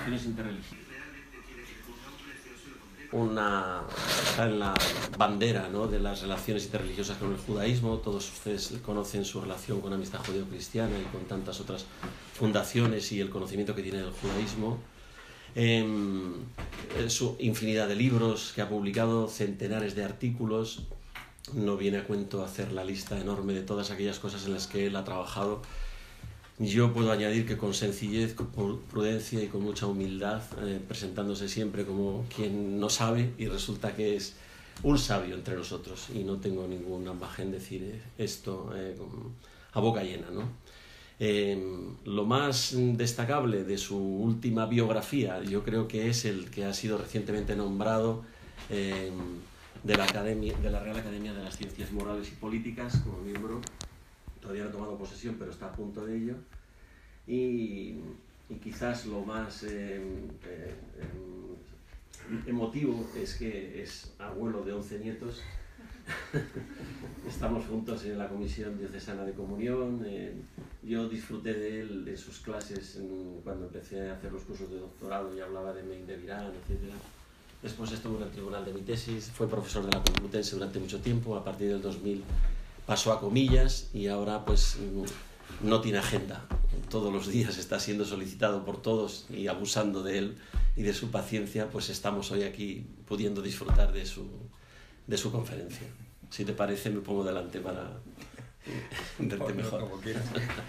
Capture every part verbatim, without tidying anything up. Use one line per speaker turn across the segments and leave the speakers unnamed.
relaciones interreligiosas. Una, está en la bandera, ¿no?, de las relaciones interreligiosas con el judaísmo. Todos ustedes conocen su relación con Amistad Judeo-Cristiana y con tantas otras fundaciones y el conocimiento que tiene del judaísmo. Eh, su infinidad de libros que ha publicado, centenares de artículos. No viene a cuento hacer la lista enorme de todas aquellas cosas en las que él ha trabajado. Yo puedo añadir que con sencillez, con prudencia y con mucha humildad, eh, presentándose siempre como quien no sabe, y resulta que es un sabio entre nosotros, y no tengo ningún ambaje en decir esto eh, a boca llena, ¿no? Eh, lo más destacable de su última biografía, yo creo que es el que ha sido recientemente nombrado eh, de, la Academia, de la Real Academia de las Ciencias Morales y Políticas como miembro. Todavía no ha tomado posesión, pero está a punto de ello. Y, y quizás lo más eh, eh, eh, emotivo es que es abuelo de once nietos. Estamos juntos en la Comisión Diocesana de Comunión. Eh, yo disfruté de él, de sus clases, en, cuando empecé a hacer los cursos de doctorado y hablaba de Maine de Virán, etcétera. Después estuvo en el tribunal de mi tesis, fue profesor de la Complutense durante mucho tiempo. A partir del dos mil pasó a Comillas y ahora pues no tiene agenda. Todos los días está siendo solicitado por todos y abusando de él y de su paciencia, pues estamos hoy aquí pudiendo disfrutar de su, de su conferencia. Si te parece, me pongo delante para verte mejor.
Como quieras.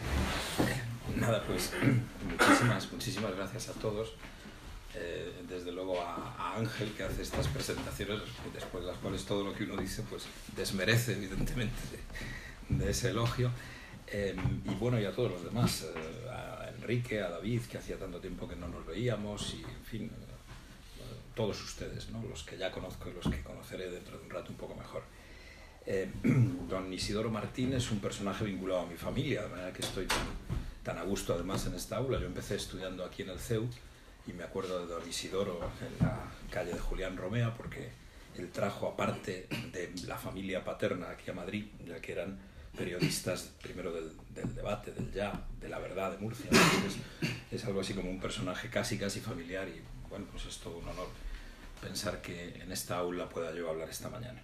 Nada, pues muchísimas, muchísimas gracias a todos. Eh, desde luego a, a Ángel, que hace estas presentaciones, después de las cuales todo lo que uno dice pues desmerece evidentemente de, de ese elogio, eh, y bueno, y a todos los demás, eh, a Enrique, a David, que hacía tanto tiempo que no nos veíamos, y en fin, eh, todos ustedes, ¿no?, los que ya conozco y los que conoceré dentro de un rato un poco mejor. Eh, don Isidoro Martín es un personaje vinculado a mi familia, de manera que estoy tan, tan a gusto además en esta aula. Yo empecé estudiando aquí en el C E U, y me acuerdo de don Isidoro en la calle de Julián Romea, porque él trajo, aparte de la familia paterna aquí a Madrid, ya que eran periodistas primero del, del debate, del Ya, de La Verdad de Murcia. Entonces, es algo así como un personaje casi casi familiar, y bueno, pues es todo un honor pensar que en esta aula pueda yo hablar esta mañana.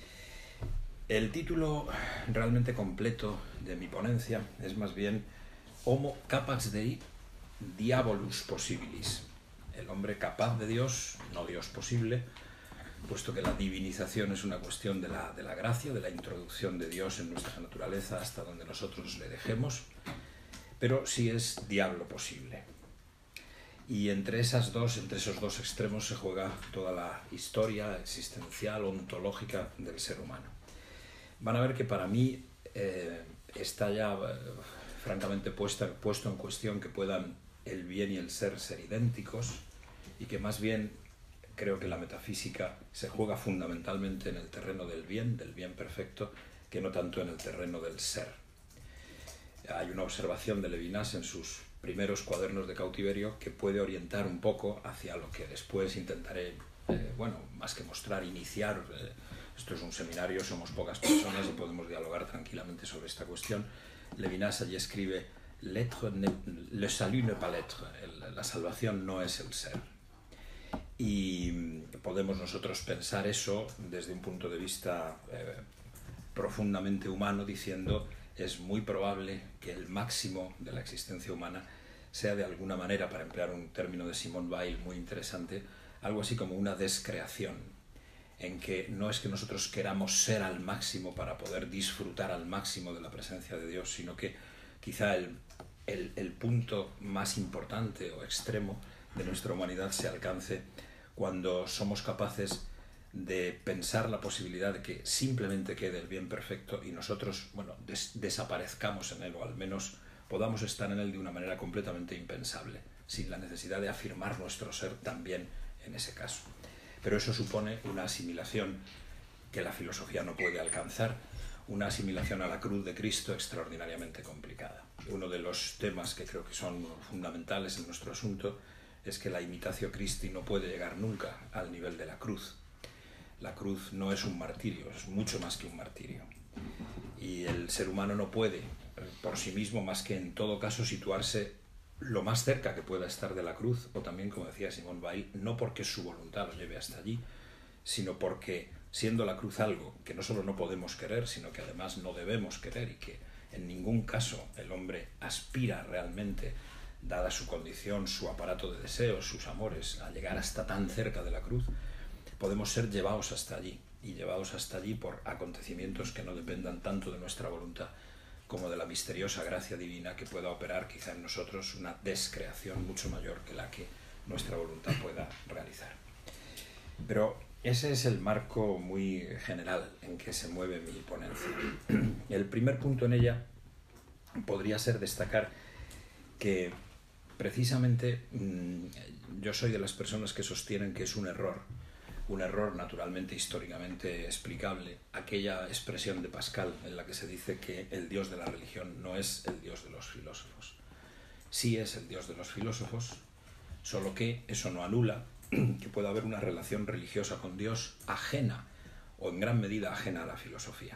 El título realmente completo de mi ponencia es más bien Homo capax Dei, Diabolus Possibilis, el hombre capaz de Dios, no Dios posible, puesto que la divinización es una cuestión de la, de la gracia, de la introducción de Dios en nuestra naturaleza hasta donde nosotros le dejemos, pero sí es diablo posible. Y entre, esas dos, entre esos dos extremos se juega toda la historia existencial, ontológica del ser humano. Van a ver que para mí eh, está ya eh, francamente puesta, puesto en cuestión que puedan el bien y el ser ser idénticos, y que más bien creo que la metafísica se juega fundamentalmente en el terreno del bien, del bien perfecto, que no tanto en el terreno del ser. Hay una observación de Levinas en sus primeros cuadernos de cautiverio que puede orientar un poco hacia lo que después intentaré, eh, bueno, más que mostrar, iniciar. Eh, esto es un seminario, somos pocas personas y podemos dialogar tranquilamente sobre esta cuestión. Levinas allí escribe: L'être ne, le salut ne pas l'être, la salvación no es el ser. Y podemos nosotros pensar eso desde un punto de vista eh, profundamente humano, diciendo: es muy probable que el máximo de la existencia humana sea de alguna manera, para emplear un término de Simone Weil muy interesante, algo así como una descreación, en que no es que nosotros queramos ser al máximo para poder disfrutar al máximo de la presencia de Dios, sino que quizá el, el, el punto más importante o extremo de nuestra humanidad se alcance cuando somos capaces de pensar la posibilidad de que simplemente quede el bien perfecto y nosotros, bueno, des desaparezcamos en él, o al menos podamos estar en él de una manera completamente impensable, sin la necesidad de afirmar nuestro ser también en ese caso. Pero eso supone una asimilación que la filosofía no puede alcanzar, una asimilación a la cruz de Cristo extraordinariamente complicada. Uno de los temas que creo que son fundamentales en nuestro asunto es que la imitatio Christi no puede llegar nunca al nivel de la cruz. La cruz no es un martirio, es mucho más que un martirio. Y el ser humano no puede, por sí mismo, más que en todo caso situarse lo más cerca que pueda estar de la cruz, o también, como decía Simone Weil, no porque su voluntad lo lleve hasta allí, sino porque, siendo la cruz algo que no solo no podemos querer, sino que además no debemos querer, y que en ningún caso el hombre aspira realmente, dada su condición, su aparato de deseos, sus amores, a llegar hasta tan cerca de la cruz, podemos ser llevados hasta allí, y llevados hasta allí por acontecimientos que no dependan tanto de nuestra voluntad como de la misteriosa gracia divina que pueda operar quizá en nosotros una descreación mucho mayor que la que nuestra voluntad pueda realizar. Pero ese es el marco muy general en que se mueve mi ponencia. El primer punto en ella podría ser destacar que precisamente yo soy de las personas que sostienen que es un error, un error naturalmente históricamente explicable, aquella expresión de Pascal en la que se dice que el Dios de la religión no es el Dios de los filósofos. Sí es el Dios de los filósofos, solo que eso no anula que pueda haber una relación religiosa con Dios ajena, o en gran medida ajena a la filosofía,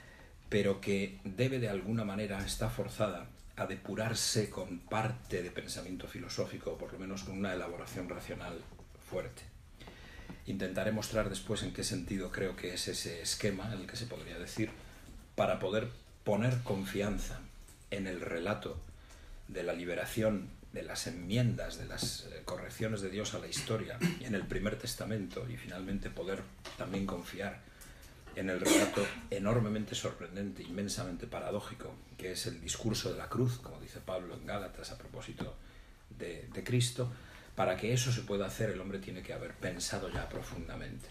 pero que debe de alguna manera, está forzada a depurarse con parte de pensamiento filosófico, o por lo menos con una elaboración racional fuerte. Intentaré mostrar después en qué sentido creo que es ese esquema en el que se podría decir, para poder poner confianza en el relato de la liberación, de las enmiendas, de las correcciones de Dios a la historia en el Primer Testamento, y finalmente poder también confiar en el relato enormemente sorprendente, inmensamente paradójico, que es el discurso de la cruz, como dice Pablo en Gálatas a propósito de, de Cristo. Para que eso se pueda hacer, el hombre tiene que haber pensado ya profundamente.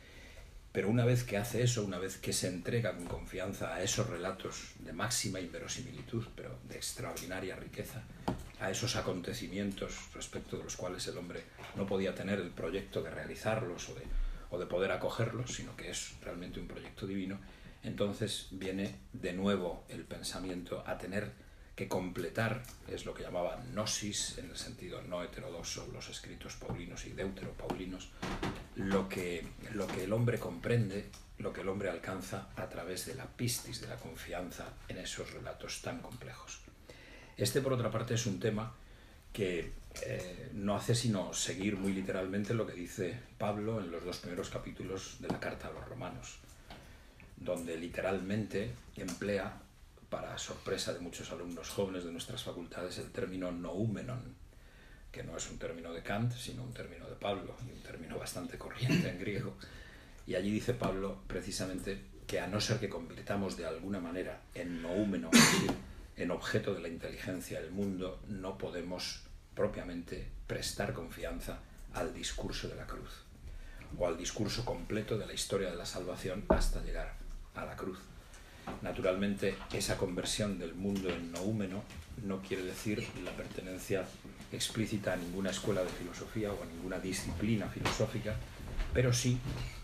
Pero una vez que hace eso, una vez que se entrega con confianza a esos relatos de máxima inverosimilitud, pero de extraordinaria riqueza, a esos acontecimientos respecto de los cuales el hombre no podía tener el proyecto de realizarlos o de, o de poder acogerlos, sino que es realmente un proyecto divino, entonces viene de nuevo el pensamiento a tener que completar, es lo que llamaba gnosis, en el sentido no heterodoxo, los escritos paulinos y deuteropaulinos, lo que, lo que el hombre comprende, lo que el hombre alcanza a través de la pistis, de la confianza en esos relatos tan complejos. Este, por otra parte, es un tema que eh, no hace sino seguir muy literalmente lo que dice Pablo en los dos primeros capítulos de la Carta a los Romanos, donde literalmente emplea, para sorpresa de muchos alumnos jóvenes de nuestras facultades, el término noúmenon, que no es un término de Kant, sino un término de Pablo, y un término bastante corriente en griego. Y allí dice Pablo precisamente que a no ser que convirtamos de alguna manera en noúmeno, es decir, en objeto de la inteligencia el mundo, no podemos propiamente prestar confianza al discurso de la cruz, o al discurso completo de la historia de la salvación hasta llegar a la cruz. Naturalmente, esa conversión del mundo en noúmeno no quiere decir la pertenencia explícita a ninguna escuela de filosofía o a ninguna disciplina filosófica, pero sí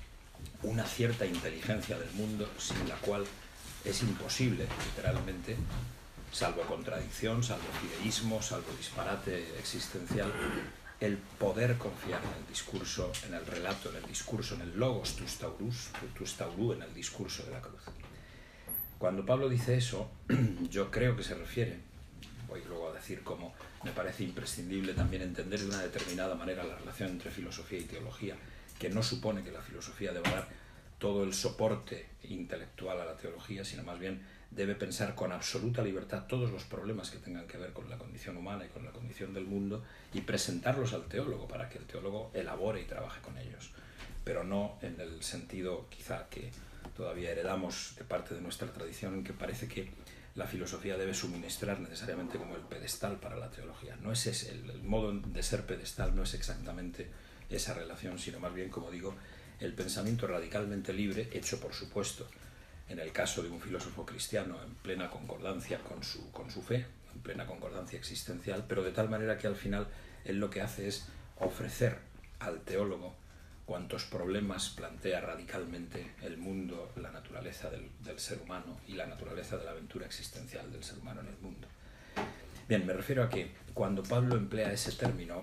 una cierta inteligencia del mundo sin la cual es imposible, literalmente, salvo contradicción, salvo fideísmo, salvo disparate existencial, el poder confiar en el discurso, en el relato, en el discurso, en el logos tus taurus, tus taurú, en el discurso de la cruz. Cuando Pablo dice eso, yo creo que se refiere, voy luego a decir cómo me parece imprescindible también entender de una determinada manera la relación entre filosofía y teología, que no supone que la filosofía deba dar todo el soporte intelectual a la teología, sino más bien debe pensar con absoluta libertad todos los problemas que tengan que ver con la condición humana y con la condición del mundo y presentarlos al teólogo para que el teólogo elabore y trabaje con ellos, pero no en el sentido quizá que todavía heredamos de parte de nuestra tradición, en que parece que la filosofía debe suministrar necesariamente como el pedestal para la teología. No es ese, el, el modo de ser pedestal no es exactamente esa relación, sino más bien, como digo, el pensamiento radicalmente libre, hecho por supuesto, en el caso de un filósofo cristiano, en plena concordancia con su, con su fe, en plena concordancia existencial, pero de tal manera que al final él lo que hace es ofrecer al teólogo cuantos problemas plantea radicalmente el mundo, la naturaleza del, del ser humano y la naturaleza de la aventura existencial del ser humano en el mundo. Bien, me refiero a que cuando Pablo emplea ese término,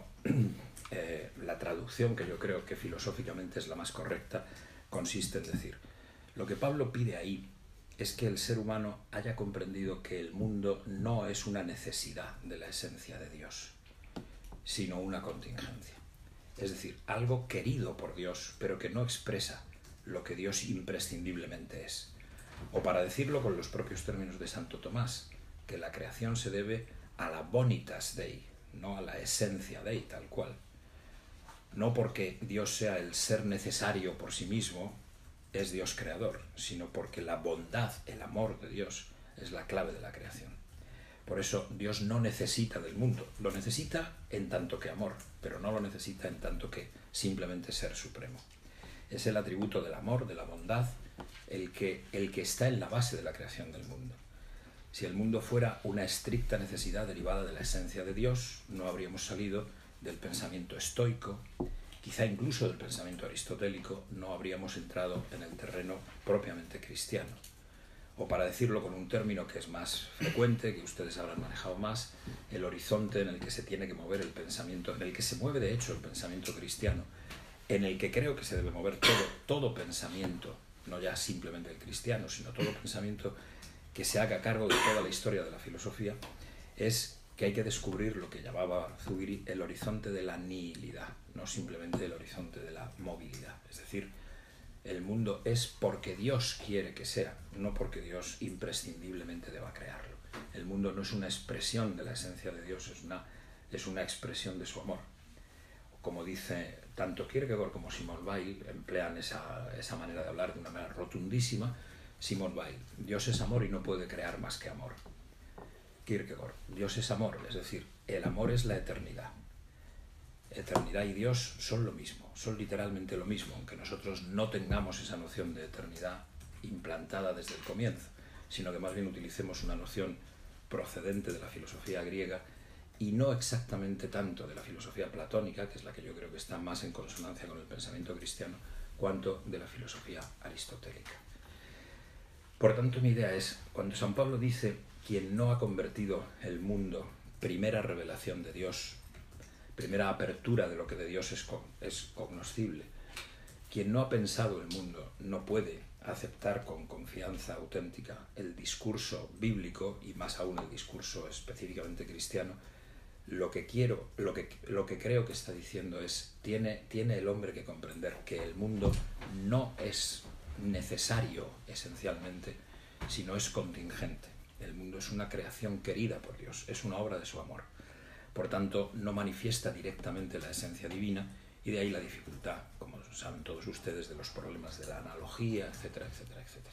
eh, la traducción que yo creo que filosóficamente es la más correcta, consiste en decir, lo que Pablo pide ahí es que el ser humano haya comprendido que el mundo no es una necesidad de la esencia de Dios, sino una contingencia. Es decir, algo querido por Dios, pero que no expresa lo que Dios imprescindiblemente es. O para decirlo con los propios términos de Santo Tomás, que la creación se debe a la bonitas Dei, no a la esencia Dei tal cual. No porque Dios sea el ser necesario por sí mismo, es Dios creador, sino porque la bondad, el amor de Dios, es la clave de la creación. Por eso Dios no necesita del mundo, lo necesita en tanto que amor, pero no lo necesita en tanto que simplemente ser supremo. Es el atributo del amor, de la bondad, el que, el que está en la base de la creación del mundo. Si el mundo fuera una estricta necesidad derivada de la esencia de Dios, no habríamos salido del pensamiento estoico, quizá incluso del pensamiento aristotélico, no habríamos entrado en el terreno propiamente cristiano. O para decirlo con un término que es más frecuente, que ustedes habrán manejado más, el horizonte en el que se tiene que mover el pensamiento, en el que se mueve de hecho el pensamiento cristiano, en el que creo que se debe mover todo, todo pensamiento, no ya simplemente el cristiano, sino todo pensamiento que se haga cargo de toda la historia de la filosofía, es que hay que descubrir lo que llamaba Zubiri el horizonte de la nihilidad, no simplemente el horizonte de la movilidad. Es decir, el mundo es porque Dios quiere que sea, no porque Dios imprescindiblemente deba crearlo. El mundo no es una expresión de la esencia de Dios, es una, es una expresión de su amor. Como dice tanto Kierkegaard como Simone Weil, emplean esa, esa manera de hablar de una manera rotundísima. Simone Weil, Dios es amor y no puede crear más que amor. Kierkegaard, Dios es amor, es decir, el amor es la eternidad. Eternidad y Dios son lo mismo, son literalmente lo mismo, aunque nosotros no tengamos esa noción de eternidad implantada desde el comienzo, sino que más bien utilicemos una noción procedente de la filosofía griega y no exactamente tanto de la filosofía platónica, que es la que yo creo que está más en consonancia con el pensamiento cristiano, cuanto de la filosofía aristotélica. Por tanto, mi idea es, cuando San Pablo dice, quien no ha convertido el mundo, primera revelación de Dios, primera apertura de lo que de Dios es, con, es cognoscible, quien no ha pensado el mundo no puede aceptar con confianza auténtica el discurso bíblico y más aún el discurso específicamente cristiano. Lo que quiero, lo que, lo que creo que está diciendo es, tiene, tiene el hombre que comprender que el mundo no es necesario esencialmente, sino es contingente. El mundo es una creación querida por Dios, es una obra de su amor. Por tanto, no manifiesta directamente la esencia divina y de ahí la dificultad, como saben todos ustedes, de los problemas de la analogía, etcétera, etcétera, etcétera.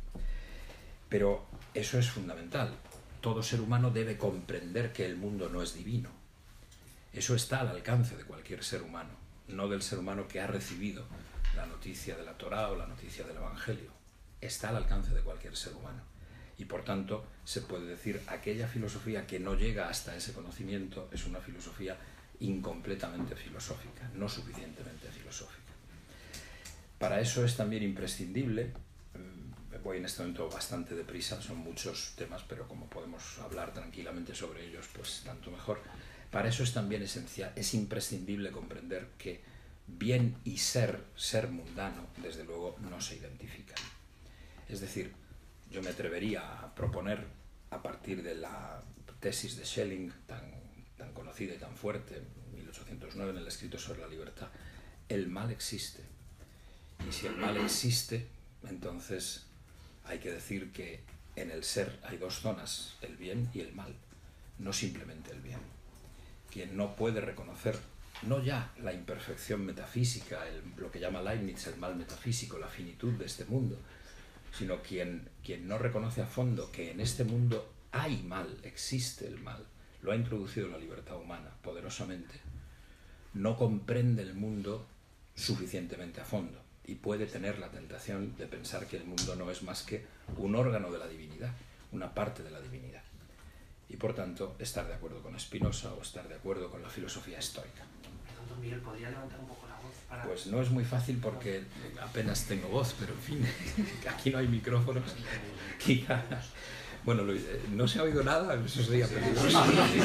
Pero eso es fundamental. Todo ser humano debe comprender que el mundo no es divino. Eso está al alcance de cualquier ser humano, no del ser humano que ha recibido la noticia de la Torá o la noticia del Evangelio. Está al alcance de cualquier ser humano. Y por tanto, se puede decir, aquella filosofía que no llega hasta ese conocimiento es una filosofía incompletamente filosófica, no suficientemente filosófica. Para eso es también imprescindible, voy en este momento bastante deprisa, son muchos temas, pero como podemos hablar tranquilamente sobre ellos, pues tanto mejor. Para eso es también esencial, es imprescindible comprender que bien y ser, ser mundano, desde luego no se identifican. Es decir, yo me atrevería a proponer, a partir de la tesis de Schelling, tan, tan conocida y tan fuerte, en mil ochocientos nueve, en el escrito sobre la libertad, el mal existe. Y si el mal existe, entonces hay que decir que en el ser hay dos zonas, el bien y el mal, no simplemente el bien. Quien no puede reconocer, no ya la imperfección metafísica, el, lo que llama Leibniz el mal metafísico, la finitud de este mundo, sino quien, quien no reconoce a fondo que en este mundo hay mal, existe el mal, lo ha introducido la libertad humana poderosamente, no comprende el mundo suficientemente a fondo y puede tener la tentación de pensar que el mundo no es más que un órgano de la divinidad, una parte de la divinidad. Y por tanto, estar de acuerdo con Spinoza o estar de acuerdo con la filosofía estoica.
Don Miguel, ¿podría levantar un poco la voz? Para...
Pues no es muy fácil porque apenas tengo voz, pero en fin, aquí no hay micrófonos. Quizá... Bueno, no se ha oído nada, eso sería peligroso.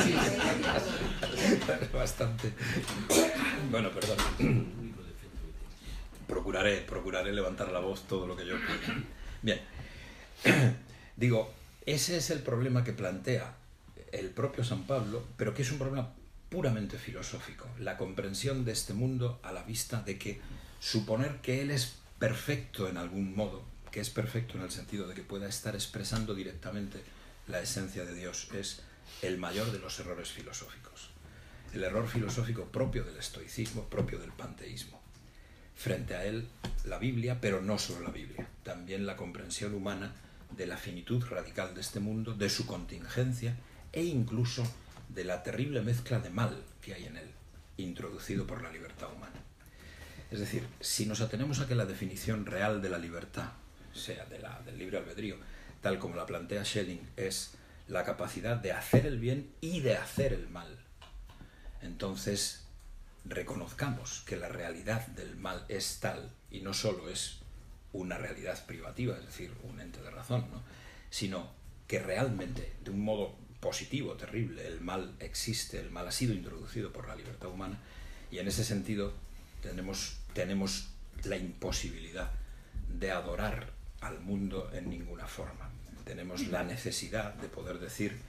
Bastante. Bueno, perdón. Procuraré, procuraré levantar la voz todo lo que yo pueda. Bien. Digo, ese es el problema que plantea el propio San Pablo, pero que es un problema puramente filosófico, la comprensión de este mundo a la vista de que suponer que él es perfecto en algún modo, que es perfecto en el sentido de que pueda estar expresando directamente la esencia de Dios, es el mayor de los errores filosóficos. El error filosófico propio del estoicismo, propio del panteísmo. Frente a él, la Biblia, pero no solo la Biblia, también la comprensión humana de la finitud radical de este mundo, de su contingencia e incluso de la terrible mezcla de mal que hay en él, introducido por la libertad humana. Es decir, si nos atenemos a que la definición real de la libertad, sea de la, del libre albedrío, tal como la plantea Schelling, es la capacidad de hacer el bien y de hacer el mal, entonces reconozcamos que la realidad del mal es tal, y no solo es una realidad privativa, es decir, un ente de razón, ¿no?, sino que realmente, de un modo positivo, terrible, el mal existe, el mal ha sido introducido por la libertad humana, y en ese sentido tenemos, tenemos la imposibilidad de adorar al mundo en ninguna forma. Tenemos la necesidad de poder decir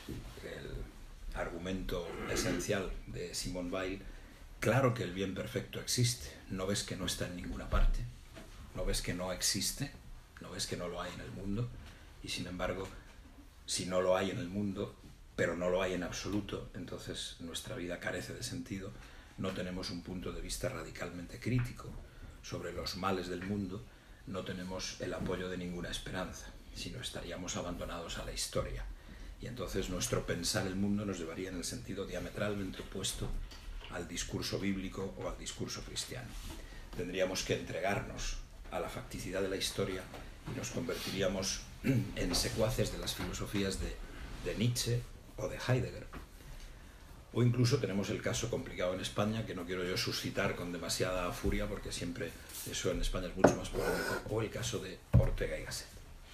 el argumento esencial de Simone Weil: claro que el bien perfecto existe, ¿no ves que no está en ninguna parte? ¿No ves que no existe? ¿No ves que no lo hay en el mundo? Y sin embargo, si no lo hay en el mundo, pero no lo hay en absoluto, entonces nuestra vida carece de sentido, no tenemos un punto de vista radicalmente crítico sobre los males del mundo, no tenemos el apoyo de ninguna esperanza, sino estaríamos abandonados a la historia. Y entonces nuestro pensar el mundo nos llevaría en el sentido diametralmente opuesto al discurso bíblico o al discurso cristiano. Tendríamos que entregarnos a la facticidad de la historia y nos convertiríamos en secuaces de las filosofías de, de Nietzsche o de Heidegger. O incluso tenemos el caso complicado en España, que no quiero yo suscitar con demasiada furia, porque siempre eso en España es mucho más polémico, o el caso de Ortega y Gasset.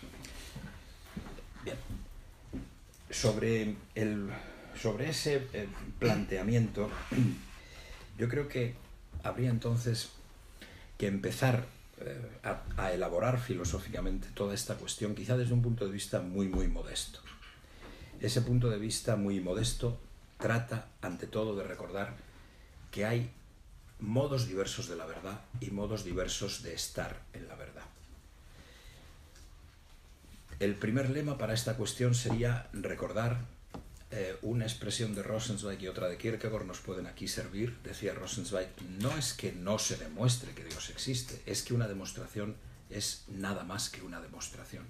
Bien. Sobre, el, sobre ese el planteamiento, yo creo que habría entonces que empezar eh, a, a elaborar filosóficamente toda esta cuestión, quizá desde un punto de vista muy, muy modesto. Ese punto de vista muy modesto trata, ante todo, de recordar que hay modos diversos de la verdad y modos diversos de estar en la verdad. El primer lema para esta cuestión sería recordar eh, una expresión de Rosenzweig y otra de Kierkegaard nos pueden aquí servir. Decía Rosenzweig: no es que no se demuestre que Dios existe, es que una demostración es nada más que una demostración.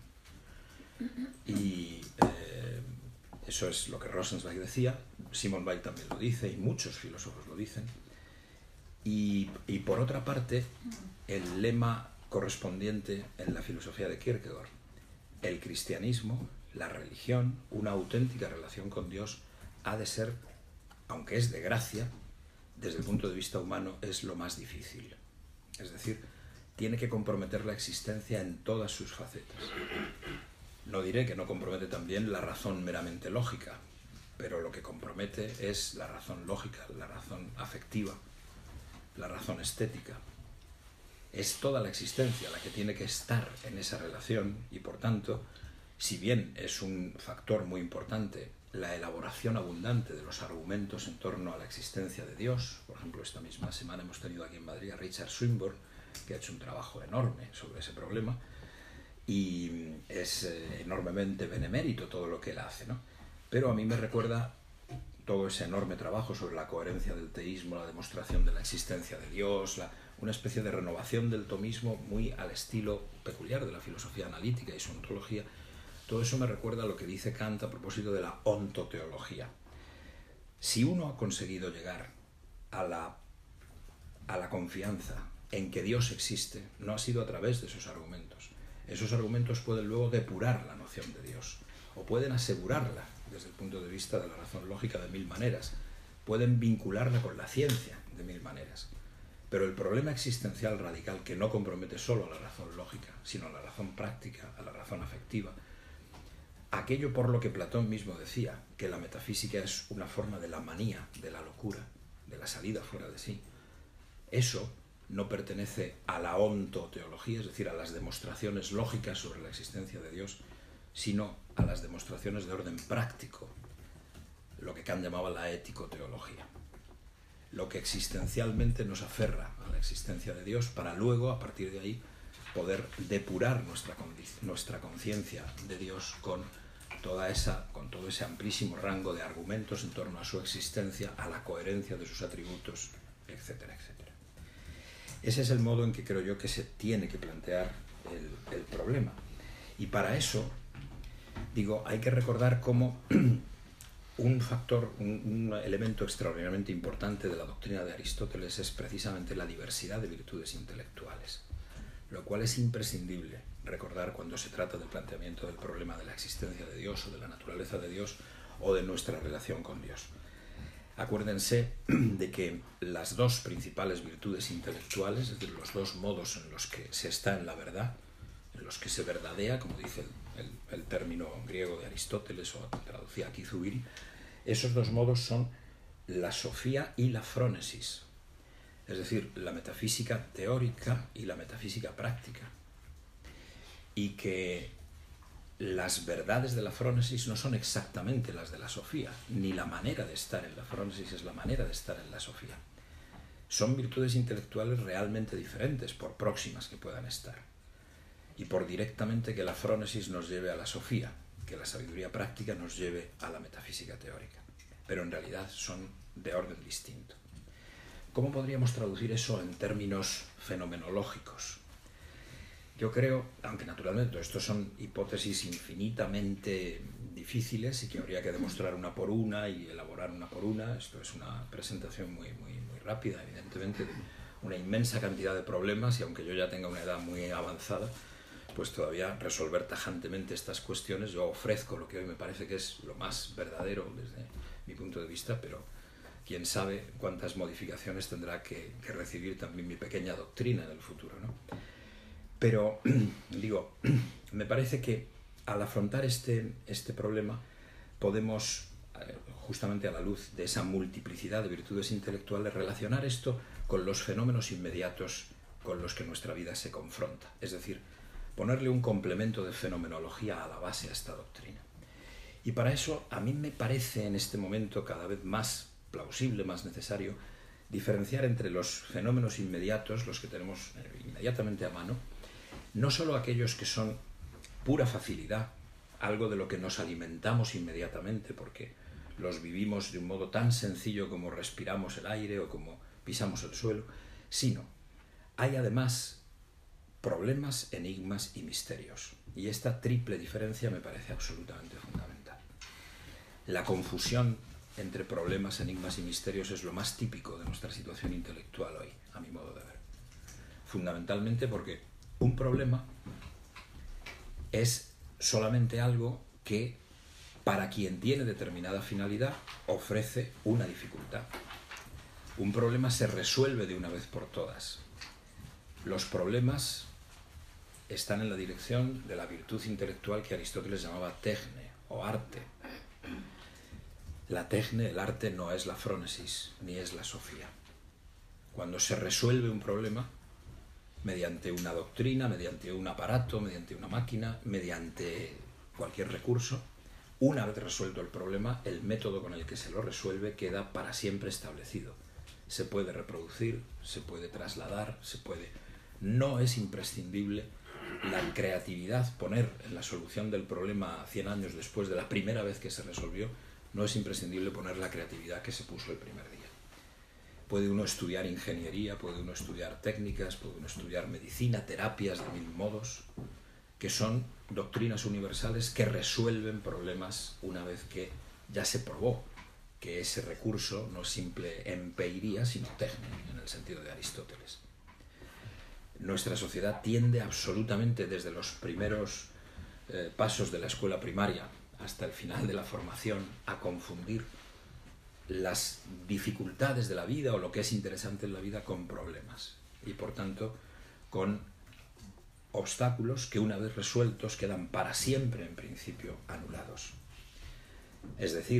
Y eh, eso es lo que Rosenzweig decía, Simone Weil también lo dice y muchos filósofos lo dicen. Y, y por otra parte, el lema correspondiente en la filosofía de Kierkegaard: el cristianismo, la religión, una auténtica relación con Dios, ha de ser, aunque es de gracia, desde el punto de vista humano es lo más difícil. Es decir, tiene que comprometer la existencia en todas sus facetas. No diré que no compromete también la razón meramente lógica, pero lo que compromete es la razón lógica, la razón afectiva, la razón estética. Es toda la existencia la que tiene que estar en esa relación y, por tanto, si bien es un factor muy importante la elaboración abundante de los argumentos en torno a la existencia de Dios, por ejemplo, esta misma semana hemos tenido aquí en Madrid a Richard Swinburne, que ha hecho un trabajo enorme sobre ese problema, y es eh, enormemente benemérito todo lo que él hace, ¿no? Pero a mí me recuerda todo ese enorme trabajo sobre la coherencia del teísmo, la demostración de la existencia de Dios, la, una especie de renovación del tomismo muy al estilo peculiar de la filosofía analítica y su ontología. Todo eso me recuerda a lo que dice Kant a propósito de la ontoteología. Si uno ha conseguido llegar a la, a la confianza en que Dios existe, no ha sido a través de esos argumentos. Esos argumentos pueden luego depurar la noción de Dios, o pueden asegurarla desde el punto de vista de la razón lógica de mil maneras, pueden vincularla con la ciencia de mil maneras. Pero el problema existencial radical, que no compromete solo a la razón lógica, sino a la razón práctica, a la razón afectiva, aquello por lo que Platón mismo decía, que la metafísica es una forma de la manía, de la locura, de la salida fuera de sí, eso no pertenece a la ontoteología, es decir, a las demostraciones lógicas sobre la existencia de Dios, sino a las demostraciones de orden práctico, lo que Kant llamaba la ético-teología. Lo que existencialmente nos aferra a la existencia de Dios para luego, a partir de ahí, poder depurar nuestra, nuestra conciencia de Dios con, toda esa, con todo ese amplísimo rango de argumentos en torno a su existencia, a la coherencia de sus atributos, etcétera, etcétera. Ese es el modo en que creo yo que se tiene que plantear el, el problema. Y para eso, digo, hay que recordar cómo un factor, un, un elemento extraordinariamente importante de la doctrina de Aristóteles es precisamente la diversidad de virtudes intelectuales, lo cual es imprescindible recordar cuando se trata del planteamiento del problema de la existencia de Dios o de la naturaleza de Dios o de nuestra relación con Dios. Acuérdense de que las dos principales virtudes intelectuales, es decir, los dos modos en los que se está en la verdad, en los que se verdadea, como dice el, el, el término griego de Aristóteles, o traducía aquí Zubiri, esos dos modos son la sofía y la frónesis, es decir, la metafísica teórica y la metafísica práctica, y que las verdades de la frónesis no son exactamente las de la sofía, ni la manera de estar en la frónesis es la manera de estar en la sofía. Son virtudes intelectuales realmente diferentes, por próximas que puedan estar, y por directamente que la frónesis nos lleve a la sofía, que la sabiduría práctica nos lleve a la metafísica teórica, pero en realidad son de orden distinto. ¿Cómo podríamos traducir eso en términos fenomenológicos? Yo creo, aunque naturalmente estos son hipótesis infinitamente difíciles y que habría que demostrar una por una y elaborar una por una, esto es una presentación muy, muy, muy rápida, evidentemente, de una inmensa cantidad de problemas, y aunque yo ya tenga una edad muy avanzada, pues todavía resolver tajantemente estas cuestiones, yo ofrezco lo que hoy me parece que es lo más verdadero desde mi punto de vista, pero quién sabe cuántas modificaciones tendrá que, que recibir también mi pequeña doctrina en el futuro, ¿no? Pero, digo, me parece que al afrontar este, este problema podemos, justamente a la luz de esa multiplicidad de virtudes intelectuales, relacionar esto con los fenómenos inmediatos con los que nuestra vida se confronta. Es decir, ponerle un complemento de fenomenología a la base a esta doctrina. Y para eso a mí me parece en este momento cada vez más plausible, más necesario, diferenciar entre los fenómenos inmediatos, los que tenemos inmediatamente a mano, no solo aquellos que son pura facilidad, algo de lo que nos alimentamos inmediatamente porque los vivimos de un modo tan sencillo como respiramos el aire o como pisamos el suelo, sino hay además problemas, enigmas y misterios. Y esta triple diferencia me parece absolutamente fundamental. La confusión entre problemas, enigmas y misterios es lo más típico de nuestra situación intelectual hoy, a mi modo de ver. Fundamentalmente porque un problema es solamente algo que, para quien tiene determinada finalidad, ofrece una dificultad. Un problema se resuelve de una vez por todas. Los problemas están en la dirección de la virtud intelectual que Aristóteles llamaba tecne o arte. La tecne, el arte, no es la frónesis ni es la sofía. Cuando se resuelve un problema mediante una doctrina, mediante un aparato, mediante una máquina, mediante cualquier recurso, una vez resuelto el problema, el método con el que se lo resuelve queda para siempre establecido. Se puede reproducir, se puede trasladar, se puede... No es imprescindible la creatividad, poner en la solución del problema cien años después de la primera vez que se resolvió, no es imprescindible poner la creatividad que se puso el primer día. Puede uno estudiar ingeniería, puede uno estudiar técnicas, puede uno estudiar medicina, terapias de mil modos, que son doctrinas universales que resuelven problemas una vez que ya se probó que ese recurso no es simple empeiría, sino tecne, en el sentido de Aristóteles. Nuestra sociedad tiende absolutamente desde los primeros eh, pasos de la escuela primaria hasta el final de la formación a confundir las dificultades de la vida o lo que es interesante en la vida con problemas y por tanto con obstáculos que una vez resueltos quedan para siempre en principio anulados. Es decir,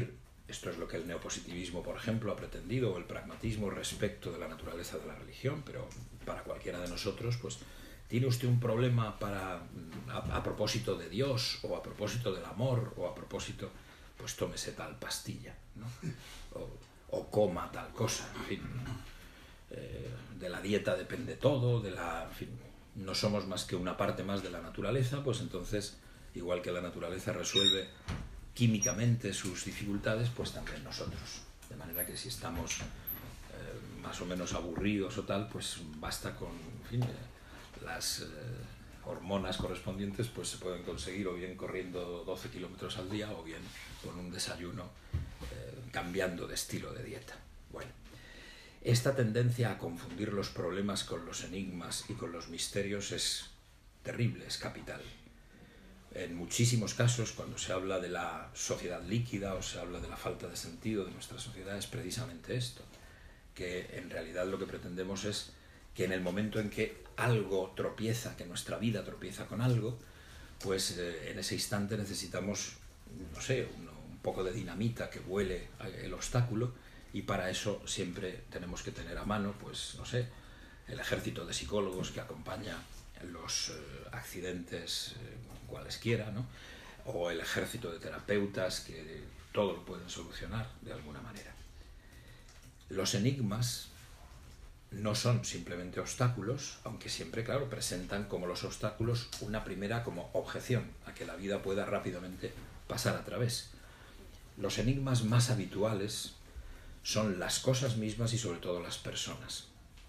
Esto es lo que el neopositivismo, por ejemplo, ha pretendido, o el pragmatismo respecto de la naturaleza de la religión, pero para cualquiera de nosotros, pues, ¿tiene usted un problema para, a, a propósito de Dios, o a propósito del amor, o a propósito, pues tómese tal pastilla, ¿no? O, o coma tal cosa, en fin. Eh, de la dieta depende todo, de la, en fin, no somos más que una parte más de la naturaleza, pues entonces, igual que la naturaleza resuelve químicamente sus dificultades, pues también nosotros. De manera que si estamos eh, más o menos aburridos o tal, pues basta con, en fin, eh, las eh, hormonas correspondientes, pues se pueden conseguir o bien corriendo doce kilómetros al día o bien con un desayuno eh, cambiando de estilo de dieta. Bueno, esta tendencia a confundir los problemas con los enigmas y con los misterios es terrible, es capital. En muchísimos casos, cuando se habla de la sociedad líquida o se habla de la falta de sentido de nuestra sociedad, es precisamente esto, que en realidad lo que pretendemos es que en el momento en que algo tropieza, que nuestra vida tropieza con algo, pues eh, en ese instante necesitamos, no sé, un, un poco de dinamita que vuele el obstáculo, y para eso siempre tenemos que tener a mano, pues, no sé, el ejército de psicólogos que acompaña los eh, accidentes eh, cualesquiera, ¿no? O el ejército de terapeutas que todo lo pueden solucionar de alguna manera. Los enigmas no son simplemente obstáculos, aunque siempre, claro, presentan como los obstáculos una primera como objeción a que la vida pueda rápidamente pasar a través. Los enigmas más habituales son las cosas mismas y sobre todo las personas.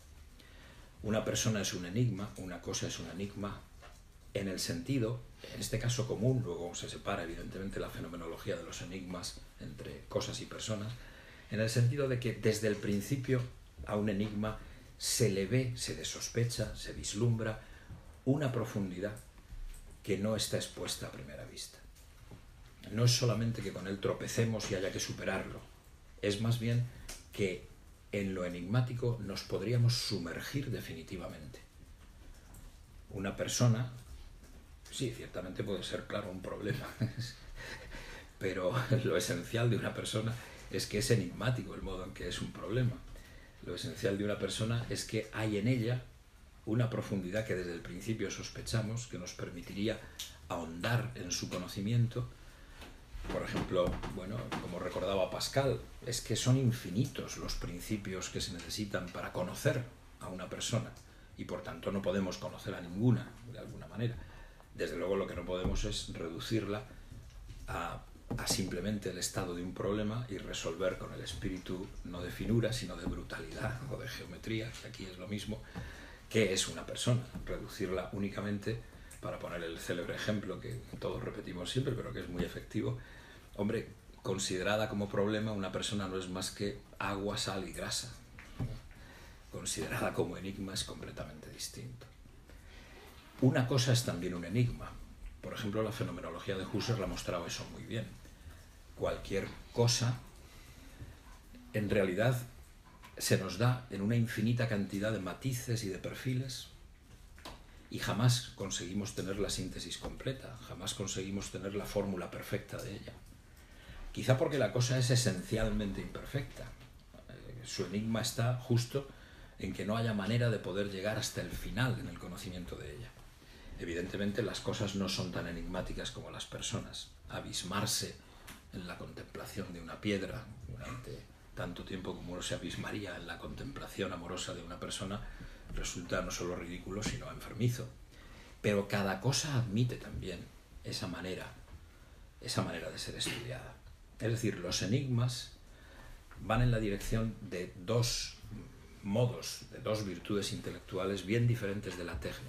Una persona es un enigma, una cosa es un enigma en el sentido, en este caso común, luego se separa evidentemente la fenomenología de los enigmas entre cosas y personas, en el sentido de que desde el principio a un enigma se le ve, se le sospecha, se vislumbra una profundidad que no está expuesta a primera vista. No es solamente que con él tropecemos y haya que superarlo, es más bien que en lo enigmático nos podríamos sumergir definitivamente. Una persona, sí, ciertamente puede ser, claro, un problema, pero lo esencial de una persona es que es enigmático el modo en que es un problema. Lo esencial de una persona es que hay en ella una profundidad que desde el principio sospechamos, que nos permitiría ahondar en su conocimiento. Por ejemplo, bueno, como recordaba Pascal, es que son infinitos los principios que se necesitan para conocer a una persona y por tanto no podemos conocer a ninguna de alguna manera. Desde luego lo que no podemos es reducirla a, a simplemente el estado de un problema y resolver con el espíritu no de finura sino de brutalidad o de geometría, que aquí es lo mismo, que es una persona, reducirla únicamente. Para poner el célebre ejemplo que todos repetimos siempre, pero que es muy efectivo, hombre, considerada como problema, una persona no es más que agua, sal y grasa. Considerada como enigma es completamente distinto. Una cosa es también un enigma. Por ejemplo, la fenomenología de Husserl ha mostrado eso muy bien. Cualquier cosa, en realidad, se nos da en una infinita cantidad de matices y de perfiles, y jamás conseguimos tener la síntesis completa, jamás conseguimos tener la fórmula perfecta de ella. Quizá porque la cosa es esencialmente imperfecta. Eh, su enigma está justo en que no haya manera de poder llegar hasta el final en el conocimiento de ella. Evidentemente las cosas no son tan enigmáticas como las personas. Abismarse en la contemplación de una piedra durante tanto tiempo como uno se abismaría en la contemplación amorosa de una persona resulta no solo ridículo, sino enfermizo. Pero cada cosa admite también esa manera, esa manera de ser estudiada. Es decir, los enigmas van en la dirección de dos modos, de dos virtudes intelectuales bien diferentes de la tecne.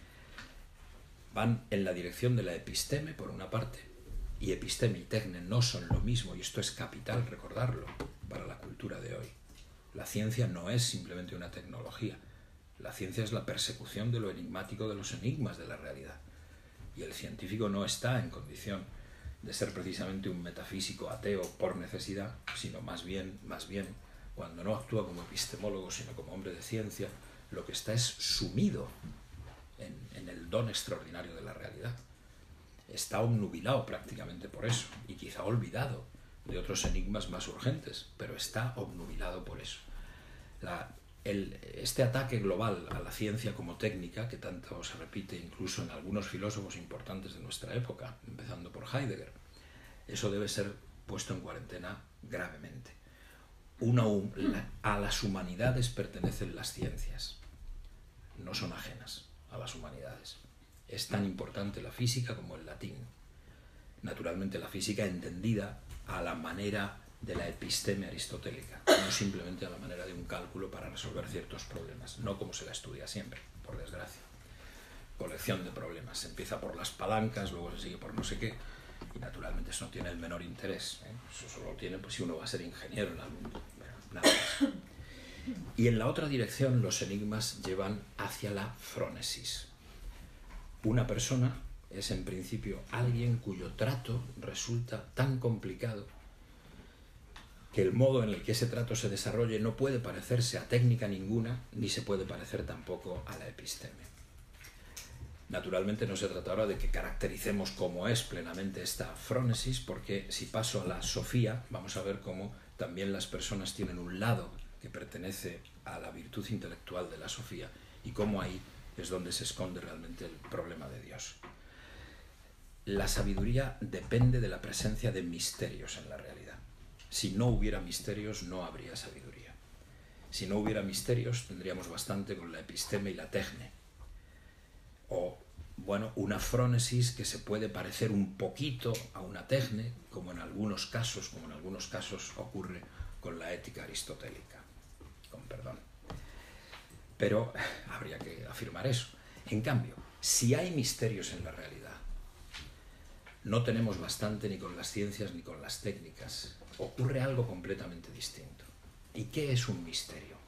Van en la dirección de la episteme, por una parte, y episteme y tecne no son lo mismo, y esto es capital recordarlo para la cultura de hoy. La ciencia no es simplemente una tecnología. La ciencia es la persecución de lo enigmático de los enigmas de la realidad. Y el científico no está en condición de ser precisamente un metafísico ateo por necesidad, sino más bien, más bien, cuando no actúa como epistemólogo, sino como hombre de ciencia, lo que está es sumido en, en el don extraordinario de la realidad. Está obnubilado prácticamente por eso, y quizá olvidado de otros enigmas más urgentes, pero está obnubilado por eso. La, el, este ataque global a la ciencia como técnica, que tanto se repite incluso en algunos filósofos importantes de nuestra época, empezando por Heidegger, eso debe ser puesto en cuarentena gravemente. Una, la, a las humanidades pertenecen las ciencias, no son ajenas a las humanidades. Es tan importante la física como el latín. Naturalmente la física entendida a la manera de la episteme aristotélica, no simplemente a la manera de un cálculo para resolver ciertos problemas, no como se la estudia siempre, por desgracia. Colección de problemas, se empieza por las palancas, luego se sigue por no sé qué, y naturalmente eso no tiene el menor interés, ¿eh? Eso solo lo tiene pues, si uno va a ser ingeniero en algún mundo, nada más. Y en la otra dirección los enigmas llevan hacia la frónesis. Una persona es en principio alguien cuyo trato resulta tan complicado que el modo en el que ese trato se desarrolle no puede parecerse a técnica ninguna, ni se puede parecer tampoco a la episteme. Naturalmente no se trata ahora de que caractericemos cómo es plenamente esta frónesis, porque si paso a la sofía, vamos a ver cómo también las personas tienen un lado que pertenece a la virtud intelectual de la sofía, y cómo ahí es donde se esconde realmente el problema de Dios. La sabiduría depende de la presencia de misterios en la realidad. Si no hubiera misterios, no habría sabiduría. Si no hubiera misterios, tendríamos bastante con la episteme y la tecne. O, bueno, una frónesis que se puede parecer un poquito a una tecne, como en algunos casos, como en algunos casos ocurre con la ética aristotélica. Con perdón. Pero habría que afirmar eso. En cambio, si hay misterios en la realidad, no tenemos bastante ni con las ciencias ni con las técnicas. Ocurre algo completamente distinto. ¿Y qué es un misterio?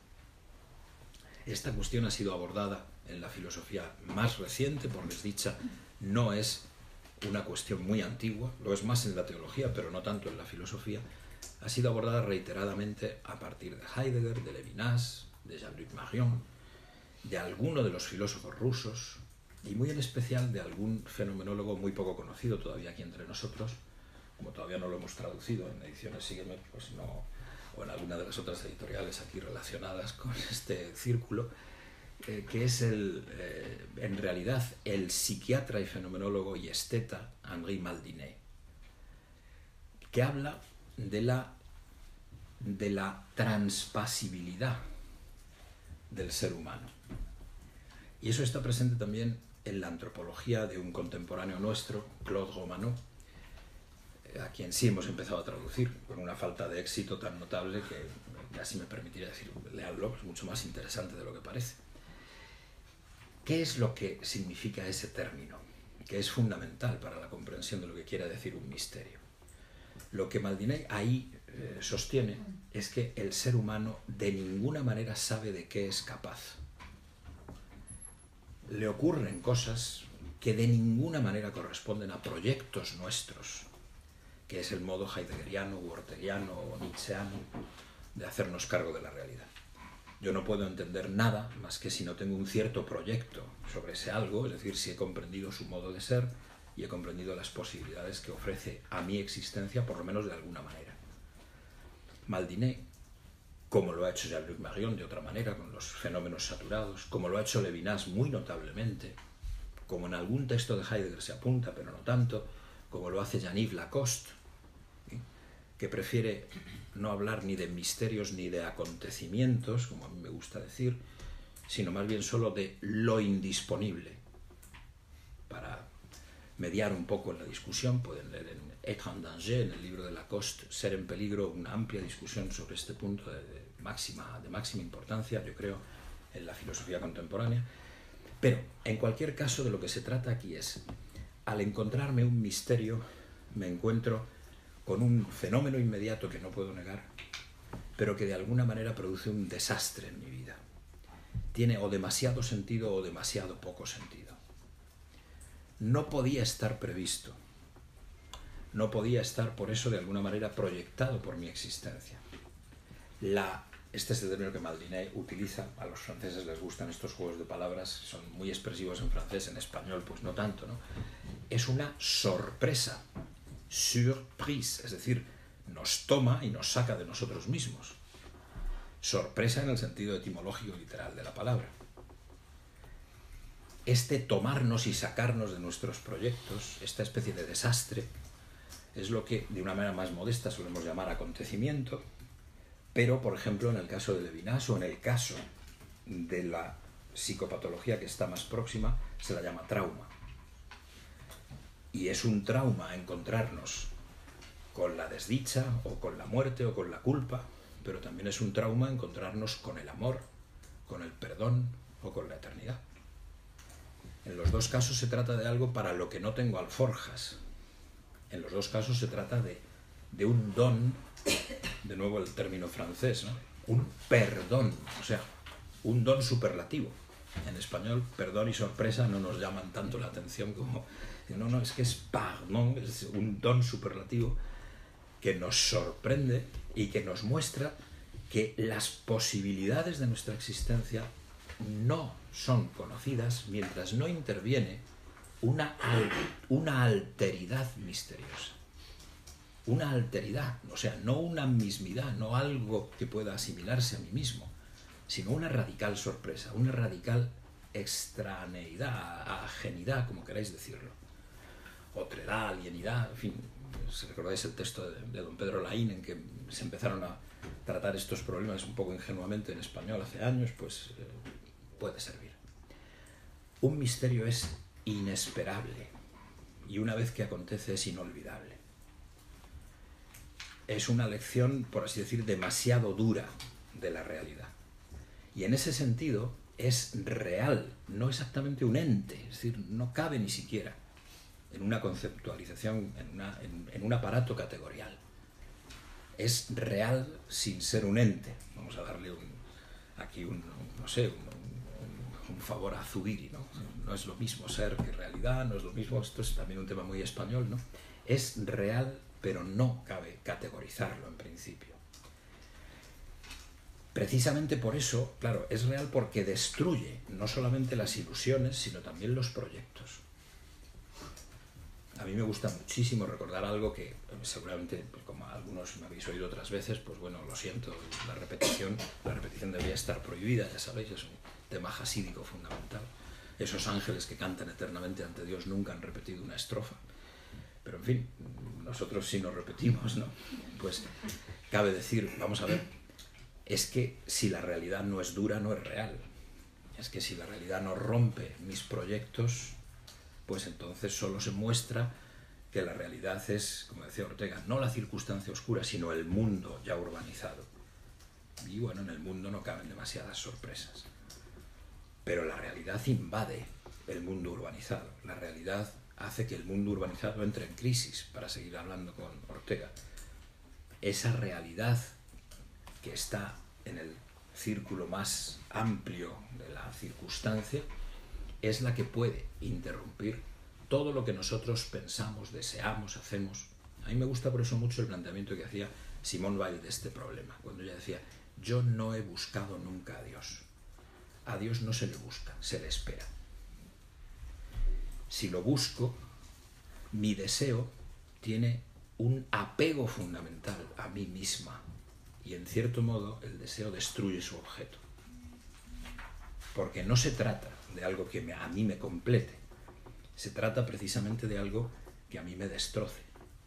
Esta cuestión ha sido abordada en la filosofía más reciente, por desdicha, no es una cuestión muy antigua, lo es más en la teología, pero no tanto en la filosofía. Ha sido abordada reiteradamente a partir de Heidegger, de Levinas, de Jean-Luc Marion, de alguno de los filósofos rusos, y muy en especial de algún fenomenólogo muy poco conocido todavía aquí entre nosotros, como todavía no lo hemos traducido en ediciones Sígueme, pues no, o en alguna de las otras editoriales aquí relacionadas con este círculo, eh, que es el, eh, en realidad el psiquiatra y fenomenólogo y esteta Henri Maldinet, que habla de la, de la transpasibilidad del ser humano. Y eso está presente también en la antropología de un contemporáneo nuestro, Claude Romanot, a quien sí hemos empezado a traducir, con una falta de éxito tan notable que casi me permitiría decir, leadlo, es mucho más interesante de lo que parece. ¿Qué es lo que significa ese término? Que es fundamental para la comprensión de lo que quiere decir un misterio. Lo que Maldinet ahí eh, sostiene es que el ser humano de ninguna manera sabe de qué es capaz. Le ocurren cosas que de ninguna manera corresponden a proyectos nuestros, que es el modo heideggeriano, u orteguiano o nietzscheano de hacernos cargo de la realidad. Yo no puedo entender nada más que si no tengo un cierto proyecto sobre ese algo, es decir, si he comprendido su modo de ser y he comprendido las posibilidades que ofrece a mi existencia, por lo menos de alguna manera. Maldinet, como lo ha hecho Jean-Luc Marion de otra manera, con los fenómenos saturados, como lo ha hecho Levinas muy notablemente, como en algún texto de Heidegger se apunta, pero no tanto, como lo hace Jean-Yves Lacoste, ¿sí?, que prefiere no hablar ni de misterios ni de acontecimientos, como a mí me gusta decir, sino más bien solo de lo indisponible. Para mediar un poco en la discusión, pueden leer en Être en danger, en el libro de Lacoste, Ser en peligro, una amplia discusión sobre este punto de, de, máxima, de máxima importancia, yo creo, en la filosofía contemporánea. Pero, en cualquier caso, de lo que se trata aquí es, al encontrarme un misterio, me encuentro con un fenómeno inmediato que no puedo negar, pero que de alguna manera produce un desastre en mi vida. Tiene o demasiado sentido o demasiado poco sentido. No podía estar previsto. No podía estar, por eso, de alguna manera proyectado por mi existencia. La, este es el término que Maldinet utiliza. A los franceses les gustan estos juegos de palabras, son muy expresivos en francés, en español pues no tanto, ¿no? Es una sorpresa, surprise, es decir, nos toma y nos saca de nosotros mismos. Sorpresa en el sentido etimológico y literal de la palabra. Este tomarnos y sacarnos de nuestros proyectos, esta especie de desastre, es lo que de una manera más modesta solemos llamar acontecimiento, pero por ejemplo en el caso de Levinas o en el caso de la psicopatología que está más próxima se la llama trauma. Y es un trauma encontrarnos con la desdicha o con la muerte o con la culpa, pero también es un trauma encontrarnos con el amor, con el perdón o con la eternidad. En los dos casos se trata de algo para lo que no tengo alforjas. En los dos casos se trata de, de un don, de nuevo el término francés, ¿no? Un perdón, o sea, un don superlativo. En español, perdón y sorpresa no nos llaman tanto la atención como... No, no, es que es pardon, es un don superlativo que nos sorprende y que nos muestra que las posibilidades de nuestra existencia no son conocidas mientras no interviene una, al, una alteridad misteriosa. Una alteridad, o sea, no una mismidad, no algo que pueda asimilarse a mí mismo, sino una radical sorpresa, una radical extraneidad, ajenidad, como queráis decirlo. Otredad, alienidad, en fin, si recordáis el texto de, de don Pedro Laín en que se empezaron a tratar estos problemas un poco ingenuamente en español hace años, pues eh, puede servir. Un misterio es inesperable y una vez que acontece es inolvidable. Es una lección, por así decir, demasiado dura de la realidad. Y en ese sentido es real, no exactamente un ente, es decir, no cabe ni siquiera en una conceptualización, en, una, en, en un aparato categorial. Es real sin ser un ente. Vamos a darle un, aquí un, no sé, un, un, un favor a Zubiri, ¿no? No es lo mismo ser que realidad, no es lo mismo, esto es también un tema muy español, ¿no? Es real, pero no cabe categorizarlo en principio. Precisamente por eso, claro, es real porque destruye no solamente las ilusiones, sino también los proyectos. A mí me gusta muchísimo recordar algo que seguramente, pues como algunos me habéis oído otras veces, pues bueno, lo siento, la repetición, la repetición debería estar prohibida, ya sabéis, es un tema jasídico fundamental. Esos ángeles que cantan eternamente ante Dios nunca han repetido una estrofa. Pero en fin, nosotros sí nos repetimos, ¿no? Pues cabe decir, vamos a ver, es que si la realidad no es dura, no es real. Es que si la realidad no rompe mis proyectos, pues entonces solo se muestra que la realidad es, como decía Ortega, no la circunstancia oscura, sino el mundo ya urbanizado. Y bueno, en el mundo no caben demasiadas sorpresas. Pero la realidad invade el mundo urbanizado. La realidad hace que el mundo urbanizado entre en crisis, para seguir hablando con Ortega. Esa realidad que está en el círculo más amplio de la circunstancia es la que puede interrumpir todo lo que nosotros pensamos, deseamos, hacemos. A mí me gusta por eso mucho el planteamiento que hacía Simone Weil de este problema, cuando ella decía, yo no he buscado nunca a Dios. A Dios no se le busca, se le espera. Si lo busco, mi deseo tiene un apego fundamental a mí misma y en cierto modo el deseo destruye su objeto. Porque no se trata de algo que me, a mí me complete, se trata precisamente de algo que a mí me destroce.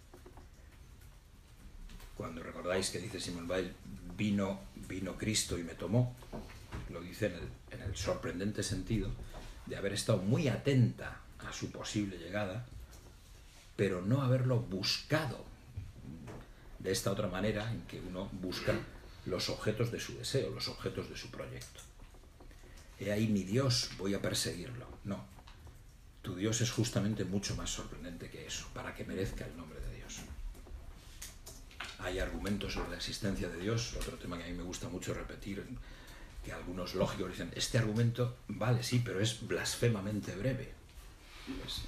Cuando recordáis que dice Simone Weil, vino, vino Cristo y me tomó, lo dice en el, en el sorprendente sentido de haber estado muy atenta a su posible llegada, pero no haberlo buscado de esta otra manera en que uno busca los objetos de su deseo, los objetos de su proyecto. He ahí mi Dios, voy a perseguirlo. No, tu Dios es justamente mucho más sorprendente que eso, para que merezca el nombre de Dios. Hay argumentos sobre la existencia de Dios, otro tema que a mí me gusta mucho repetir, que algunos lógicos dicen, este argumento vale, sí, pero es blasfemamente breve. Pues,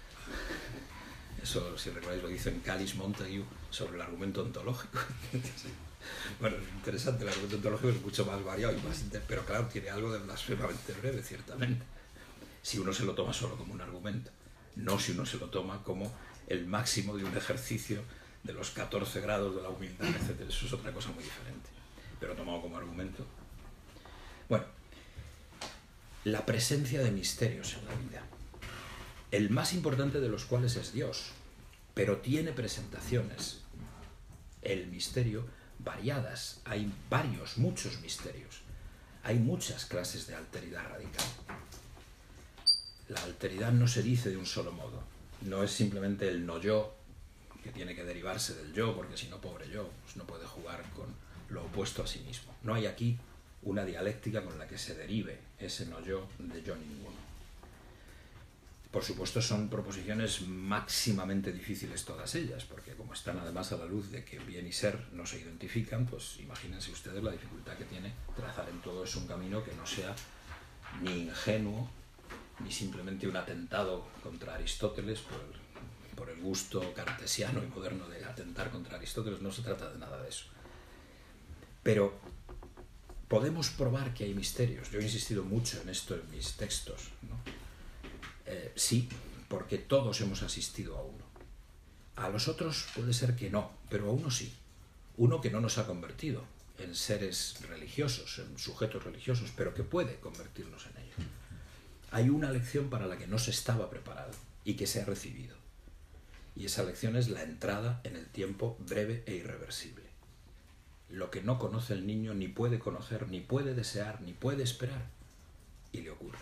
eso, si recordáis, lo dice en Callis Montague sobre el argumento ontológico. Bueno, es interesante, el argumento ontológico es mucho más variado, y más pero claro, tiene algo de blasfemamente breve, ciertamente. Si uno se lo toma solo como un argumento, no si uno se lo toma como el máximo de un ejercicio de los catorce grados de la humildad, etcétera. Eso es otra cosa muy diferente, pero tomado como argumento. Bueno, la presencia de misterios en la vida, el más importante de los cuales es Dios, pero tiene presentaciones, el misterio, variadas. Hay varios, muchos misterios. Hay muchas clases de alteridad radical. La alteridad no se dice de un solo modo. No es simplemente el no yo, que tiene que derivarse del yo, porque si no, pobre yo, pues no puede jugar con lo opuesto a sí mismo. No hay aquí una dialéctica con la que se derive ese no yo de yo ninguno. Por supuesto, son proposiciones máximamente difíciles todas ellas, porque como están además a la luz de que bien y ser no se identifican, pues imagínense ustedes la dificultad que tiene trazar en todo eso un camino que no sea ni ingenuo, ni simplemente un atentado contra Aristóteles por el, por el gusto cartesiano y moderno de atentar contra Aristóteles. No se trata de nada de eso. Pero podemos probar que hay misterios. Yo he insistido mucho en esto en mis textos, ¿no? Eh, sí, porque todos hemos asistido a uno. A los otros puede ser que no, pero a uno sí. Uno que no nos ha convertido en seres religiosos, en sujetos religiosos, pero que puede convertirnos en ellos. Hay una lección para la que no se estaba preparado y que se ha recibido. Y esa lección es la entrada en el tiempo breve e irreversible. Lo que no conoce el niño ni puede conocer, ni puede desear, ni puede esperar, y le ocurre.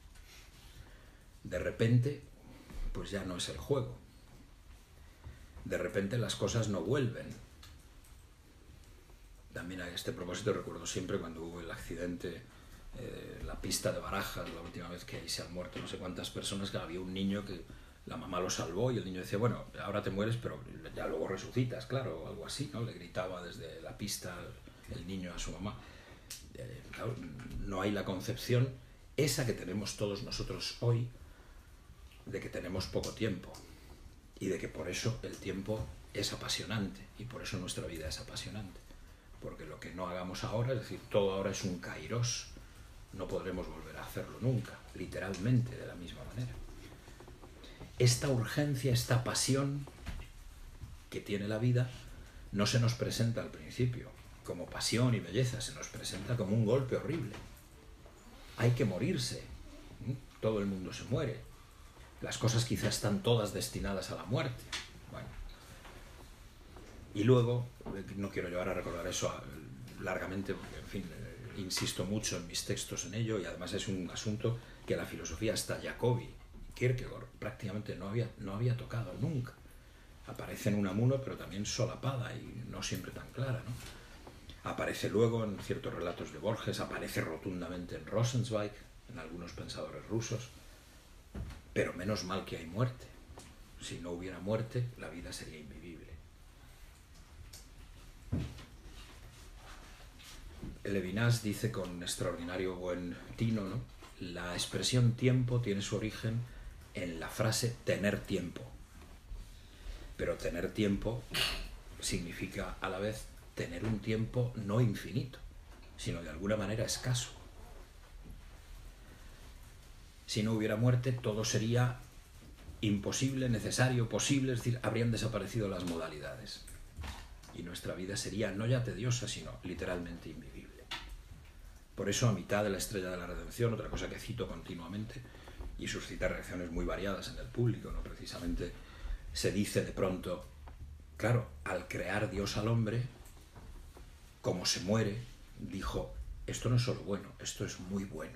De repente, pues ya no es el juego. De repente las cosas no vuelven. También a este propósito recuerdo siempre cuando hubo el accidente, eh, la pista de Barajas, la última vez que ahí se han muerto no sé cuántas personas, que había un niño que la mamá lo salvó y el niño decía, bueno, ahora te mueres, pero ya luego resucitas, claro, o algo así, ¿no? Le gritaba desde la pista el niño a su mamá. Eh, claro, no hay la concepción esa que tenemos todos nosotros hoy, de que tenemos poco tiempo y de que por eso el tiempo es apasionante y por eso nuestra vida es apasionante, porque lo que no hagamos ahora, es decir, todo ahora es un kairos, no podremos volver a hacerlo nunca, literalmente de la misma manera. Esta urgencia, esta pasión que tiene la vida no se nos presenta al principio como pasión y belleza, se nos presenta como un golpe horrible. Hay que morirse, todo el mundo se muere. Las cosas quizás están todas destinadas a la muerte. Bueno. Y luego, no quiero llevar a recordar eso largamente, porque, en fin, eh, insisto mucho en mis textos en ello, y además es un asunto que la filosofía hasta Jacobi, Kierkegaard, prácticamente no había, no había tocado nunca. Aparece en Unamuno, pero también solapada y no siempre tan clara, ¿no? Aparece luego en ciertos relatos de Borges, aparece rotundamente en Rosenzweig, en algunos pensadores rusos. Pero menos mal que hay muerte. Si no hubiera muerte, la vida sería invivible. Levinas dice con extraordinario buen tino, ¿no? La expresión tiempo tiene su origen en la frase tener tiempo. Pero tener tiempo significa a la vez tener un tiempo no infinito, sino de alguna manera escaso. Si no hubiera muerte, todo sería imposible, necesario, posible, es decir, habrían desaparecido las modalidades. Y nuestra vida sería no ya tediosa, sino literalmente invivible. Por eso, a mitad de La Estrella de la Redención, otra cosa que cito continuamente, y suscita reacciones muy variadas en el público, ¿no? Precisamente se dice de pronto, claro, al crear Dios al hombre, como se muere, dijo, esto no es solo bueno, esto es muy bueno.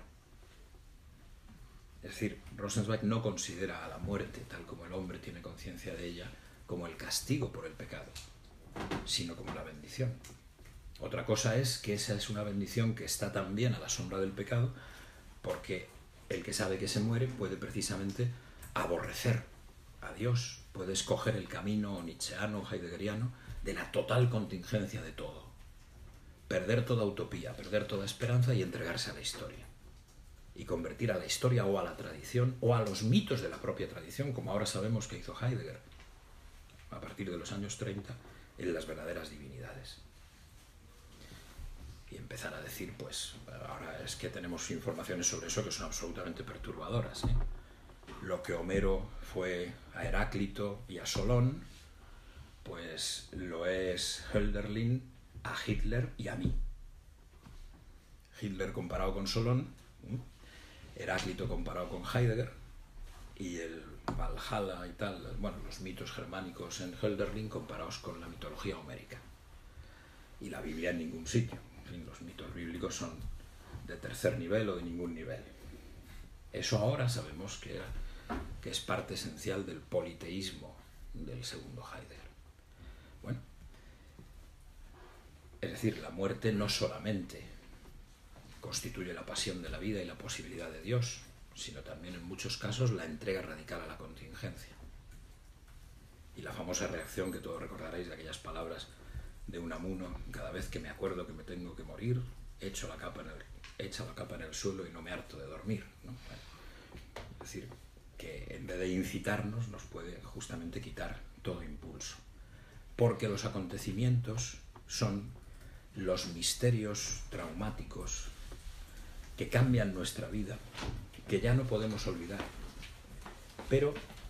Es decir, Rosenzweig no considera a la muerte, tal como el hombre tiene conciencia de ella, como el castigo por el pecado, sino como la bendición. Otra cosa es que esa es una bendición que está también a la sombra del pecado, porque el que sabe que se muere puede precisamente aborrecer a Dios, puede escoger el camino nietzscheano o heideggeriano de la total contingencia de todo, perder toda utopía, perder toda esperanza y entregarse a la historia. Y convertir a la historia o a la tradición o a los mitos de la propia tradición, como ahora sabemos que hizo Heidegger a partir de los años treinta, en las verdaderas divinidades. Y empezar a decir, pues, ahora es que tenemos informaciones sobre eso que son absolutamente perturbadoras, ¿eh? Lo que Homero fue a Heráclito y a Solón, Pues lo es Hölderlin a Hitler y a mí. Hitler comparado con Solon, Heráclito comparado con Heidegger, y el Valhalla y tal, bueno, los mitos germánicos en Hölderlin comparados con la mitología homérica. Y la Biblia en ningún sitio. En fin, los mitos bíblicos son de tercer nivel o de ningún nivel. Eso ahora sabemos que, era, que es parte esencial del politeísmo del segundo Heidegger. Bueno, es decir, la muerte no solamente constituye la pasión de la vida y la posibilidad de Dios, sino también en muchos casos la entrega radical a la contingencia. Y la famosa reacción que todos recordaréis de aquellas palabras de Unamuno: cada vez que me acuerdo que me tengo que morir, echo la capa en el, echo la capa en el suelo y no me harto de dormir, ¿no? Bueno, es decir, que en vez de incitarnos nos puede justamente quitar todo impulso. Porque los acontecimientos son los misterios traumáticos que cambian nuestra vida, que ya no podemos olvidar. Pero,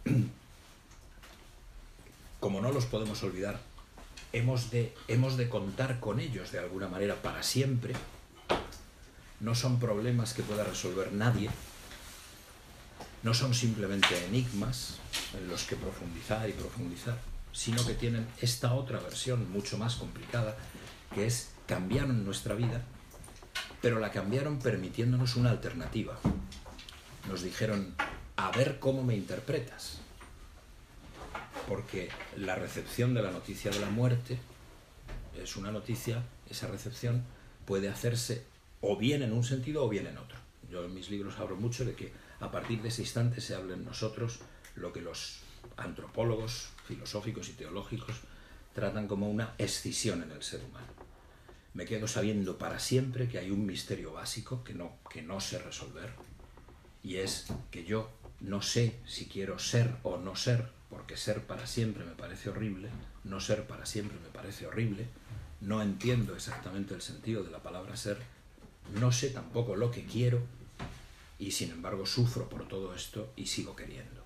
como no los podemos olvidar, hemos de, hemos de contar con ellos de alguna manera para siempre. No son problemas que pueda resolver nadie, no son simplemente enigmas en los que profundizar y profundizar, sino que tienen esta otra versión mucho más complicada, que es cambiaron nuestra vida, pero la cambiaron permitiéndonos una alternativa. Nos dijeron: a ver cómo me interpretas. Porque la recepción de la noticia de la muerte es una noticia, esa recepción puede hacerse o bien en un sentido o bien en otro. Yo en mis libros hablo mucho de que a partir de ese instante se habla en nosotros lo que los antropólogos filosóficos y teológicos tratan como una escisión en el ser humano. Me quedo sabiendo para siempre que hay un misterio básico que no, que no sé resolver, y es que yo no sé si quiero ser o no ser, porque ser para siempre me parece horrible, no ser para siempre me parece horrible, no entiendo exactamente el sentido de la palabra ser, no sé tampoco lo que quiero, y sin embargo sufro por todo esto y sigo queriendo.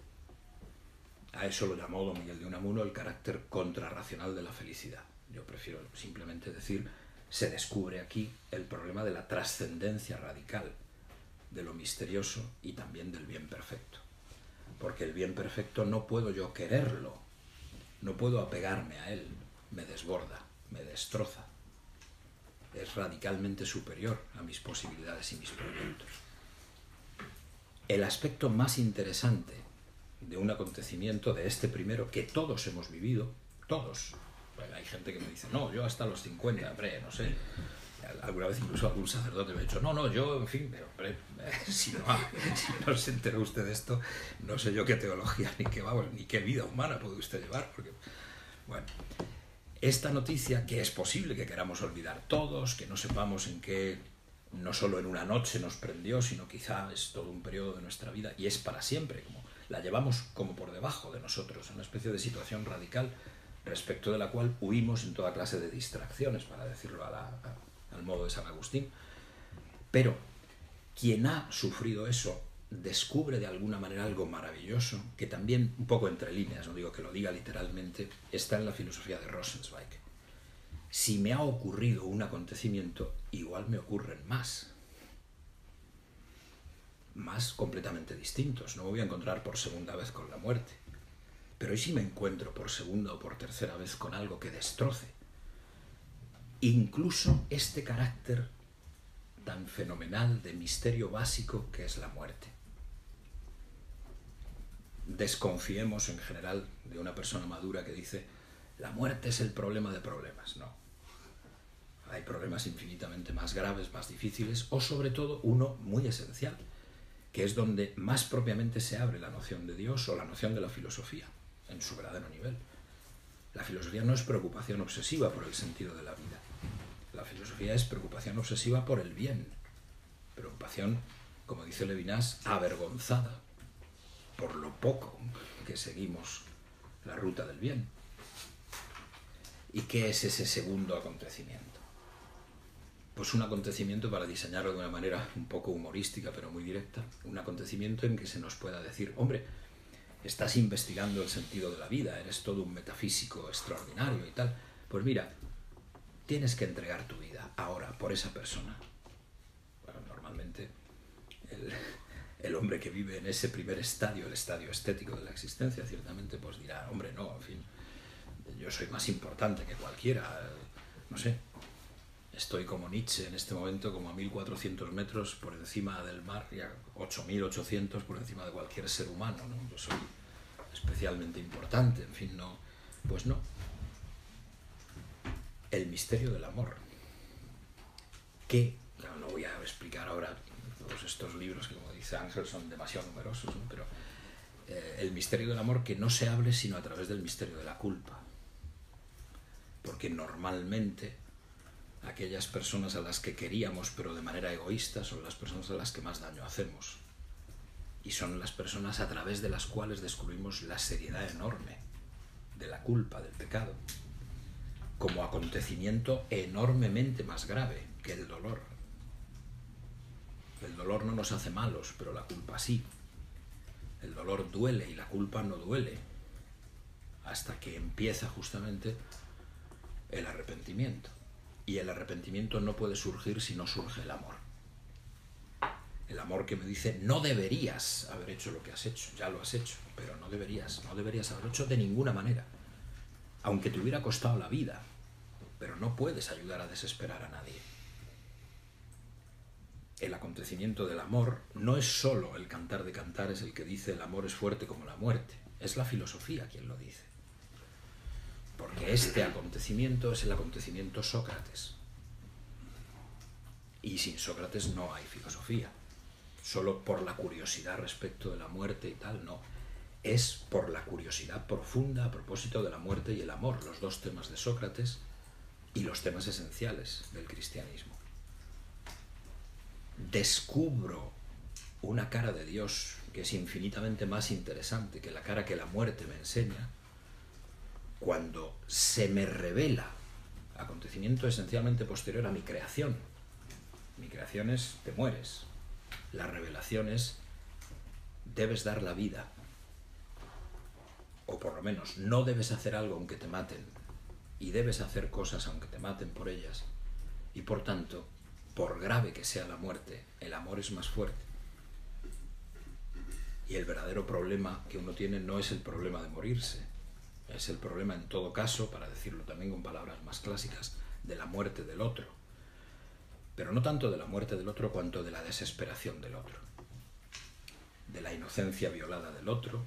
A eso lo llamó don Miguel de Unamuno el carácter contrarracional de la felicidad. Yo prefiero simplemente decir, se descubre aquí el problema de la trascendencia radical, de lo misterioso y también del bien perfecto. Porque el bien perfecto no puedo yo quererlo, no puedo apegarme a él, me desborda, me destroza. Es radicalmente superior a mis posibilidades y mis proyectos. El aspecto más interesante de un acontecimiento, de este primero, que todos hemos vivido, todos. Bueno, hay gente que me dice, no, yo hasta los cincuenta, hombre, no sé. Alguna vez incluso algún sacerdote me ha dicho, no, no, yo, en fin, pero hombre, si no, si no se enteró usted de esto, no sé yo qué teología ni qué, vamos, ni qué vida humana puede usted llevar, porque, bueno, esta noticia, que es posible que queramos olvidar todos, que no sepamos en qué, no solo en una noche nos prendió, sino quizá es todo un periodo de nuestra vida y es para siempre, como la llevamos como por debajo de nosotros, una especie de situación radical respecto de la cual huimos en toda clase de distracciones, para decirlo a la, a, al modo de San Agustín. Pero quien ha sufrido eso descubre de alguna manera algo maravilloso, que también, un poco entre líneas, no digo que lo diga literalmente, está en la filosofía de Rosenzweig. Si me ha ocurrido un acontecimiento, igual me ocurren más. Más completamente distintos. No me voy a encontrar por segunda vez con la muerte. Pero ¿y si me encuentro por segunda o por tercera vez con algo que destroce incluso este carácter tan fenomenal de misterio básico que es la muerte? Desconfiemos en general de una persona madura que dice la muerte es el problema de problemas. No. Hay problemas infinitamente más graves, más difíciles, o sobre todo uno muy esencial, que es donde más propiamente se abre la noción de Dios o la noción de la filosofía, en su verdadero nivel. La filosofía no es preocupación obsesiva por el sentido de la vida. La filosofía es preocupación obsesiva por el bien. Preocupación, como dice Levinas, avergonzada por lo poco que seguimos la ruta del bien. ¿Y qué es ese segundo acontecimiento? Pues un acontecimiento, para diseñarlo de una manera un poco humorística pero muy directa, un acontecimiento en que se nos pueda decir, hombre, estás investigando el sentido de la vida, eres todo un metafísico extraordinario y tal. Pues mira, tienes que entregar tu vida ahora por esa persona. Bueno, normalmente el, el hombre que vive en ese primer estadio, el estadio estético de la existencia, ciertamente pues dirá, hombre, no, en fin, yo soy más importante que cualquiera, no sé. Estoy como Nietzsche en este momento, como a mil cuatrocientos metros por encima del mar y a ocho mil ochocientos por encima de cualquier ser humano, ¿no? Yo soy especialmente importante, en fin, no. Pues no. El misterio del amor. Que, claro, no voy a explicar ahora todos estos libros que, como dice Ángel, son demasiado numerosos, ¿no? Pero eh, el misterio del amor que no se hable sino a través del misterio de la culpa. Porque normalmente aquellas personas a las que queríamos pero de manera egoísta son las personas a las que más daño hacemos, y son las personas a través de las cuales descubrimos la seriedad enorme de la culpa, del pecado, como acontecimiento enormemente más grave que el dolor. El dolor no nos hace malos, pero la culpa sí. El dolor duele y la culpa no duele, hasta que empieza justamente el arrepentimiento. Y el arrepentimiento no puede surgir si no surge el amor. El amor que me dice, no deberías haber hecho lo que has hecho, ya lo has hecho, pero no deberías, no deberías haberlo hecho de ninguna manera. Aunque te hubiera costado la vida, pero no puedes ayudar a desesperar a nadie. El acontecimiento del amor no es solo el Cantar de Cantares el que dice el amor es fuerte como la muerte, es la filosofía quien lo dice. Porque este acontecimiento es el acontecimiento Sócrates. Y sin Sócrates no hay filosofía. Solo por la curiosidad respecto de la muerte y tal, no. Es por la curiosidad profunda a propósito de la muerte y el amor, los dos temas de Sócrates y los temas esenciales del cristianismo. Descubro una cara de Dios que es infinitamente más interesante que la cara que la muerte me enseña, cuando se me revela, acontecimiento esencialmente posterior a mi creación. Mi creación es, te mueres. La revelación es, debes dar la vida. O por lo menos, no debes hacer algo aunque te maten. Y debes hacer cosas aunque te maten por ellas. Y por tanto, por grave que sea la muerte, el amor es más fuerte. Y el verdadero problema que uno tiene no es el problema de morirse. Es el problema, en todo caso, para decirlo también con palabras más clásicas, de la muerte del otro. Pero no tanto de la muerte del otro, cuanto de la desesperación del otro. De la inocencia violada del otro,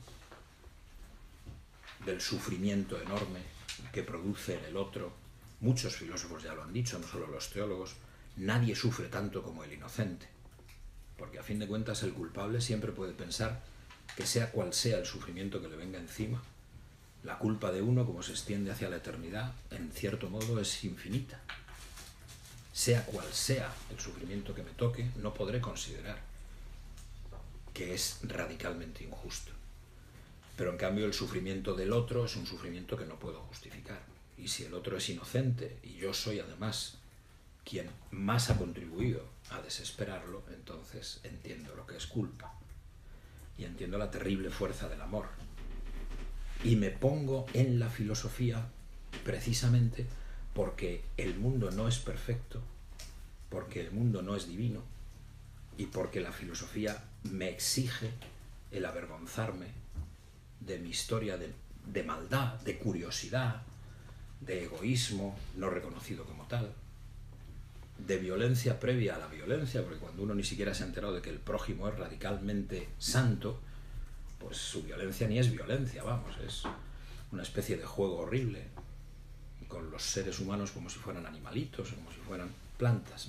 del sufrimiento enorme que produce en el otro. Muchos filósofos ya lo han dicho, no solo los teólogos. Nadie sufre tanto como el inocente. Porque a fin de cuentas el culpable siempre puede pensar que sea cual sea el sufrimiento que le venga encima, la culpa de uno, como se extiende hacia la eternidad, en cierto modo es infinita. Sea cual sea el sufrimiento que me toque, no podré considerar que es radicalmente injusto. Pero en cambio el sufrimiento del otro es un sufrimiento que no puedo justificar. Y si el otro es inocente y yo soy además quien más ha contribuido a desesperarlo, entonces entiendo lo que es culpa. Y entiendo la terrible fuerza del amor. Y me pongo en la filosofía precisamente porque el mundo no es perfecto, porque el mundo no es divino y porque la filosofía me exige el avergonzarme de mi historia de, de maldad, de curiosidad, de egoísmo no reconocido como tal, de violencia previa a la violencia, porque cuando uno ni siquiera se ha enterado de que el prójimo es radicalmente santo, pues su violencia ni es violencia, vamos, es una especie de juego horrible con los seres humanos como si fueran animalitos, como si fueran plantas, ¿no?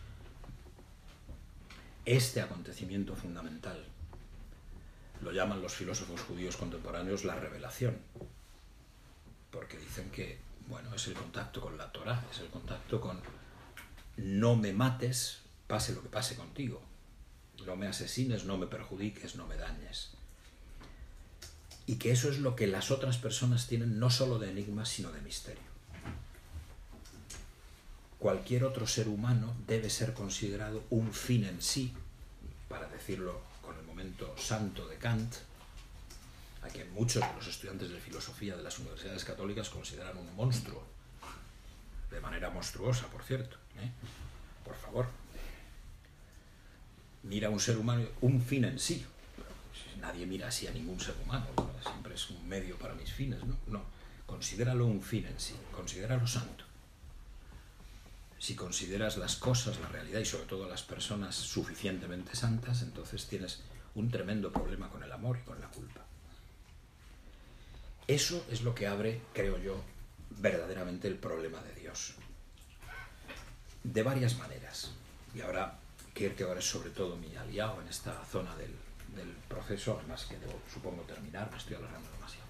Este acontecimiento fundamental lo llaman los filósofos judíos contemporáneos la revelación, porque dicen que, bueno, es el contacto con la Torá, es el contacto con no me mates, pase lo que pase contigo, no me asesines, no me perjudiques, no me dañes. Y que eso es lo que las otras personas tienen no solo de enigma, sino de misterio. Cualquier otro ser humano debe ser considerado un fin en sí, para decirlo con el momento santo de Kant. a que muchos de los estudiantes de filosofía de las universidades católicas consideran un monstruo, de manera monstruosa, por cierto, ¿eh? Por favor, mira a un ser humano, un fin en sí. Nadie mira así a ningún ser humano, ¿no? Siempre es un medio para mis fines, ¿no? No, considéralo un fin en sí, considéralo santo. Si consideras las cosas, la realidad y sobre todo las personas suficientemente santas, entonces tienes un tremendo problema con el amor y con la culpa. Eso es lo que abre, creo yo, verdaderamente el problema de Dios. De varias maneras. Y ahora Kierkegaard es sobre todo mi aliado en esta zona del, del proceso, además que debo, supongo, terminar, me estoy alargando demasiado.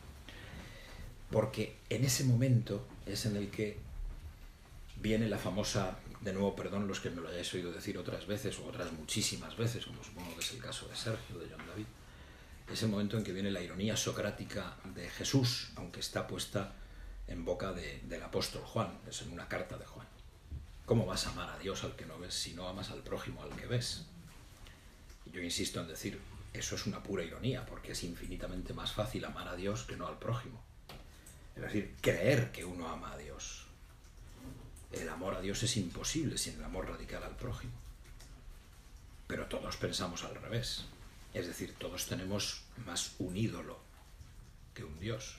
Porque en ese momento es en el que viene la famosa, de nuevo, perdón los que me lo hayáis oído decir otras veces o otras muchísimas veces, como supongo que es el caso de Sergio, de John David, es el momento en que viene la ironía socrática de Jesús, aunque está puesta en boca de, del apóstol Juan, es en una carta de Juan. ¿Cómo vas a amar a Dios al que no ves si no amas al prójimo al que ves? Y yo insisto en decir, eso es una pura ironía, porque es infinitamente más fácil amar a Dios que no al prójimo. Es decir, creer que uno ama a Dios. El amor a Dios es imposible sin el amor radical al prójimo. Pero todos pensamos al revés. Es decir, todos tenemos más un ídolo que un Dios.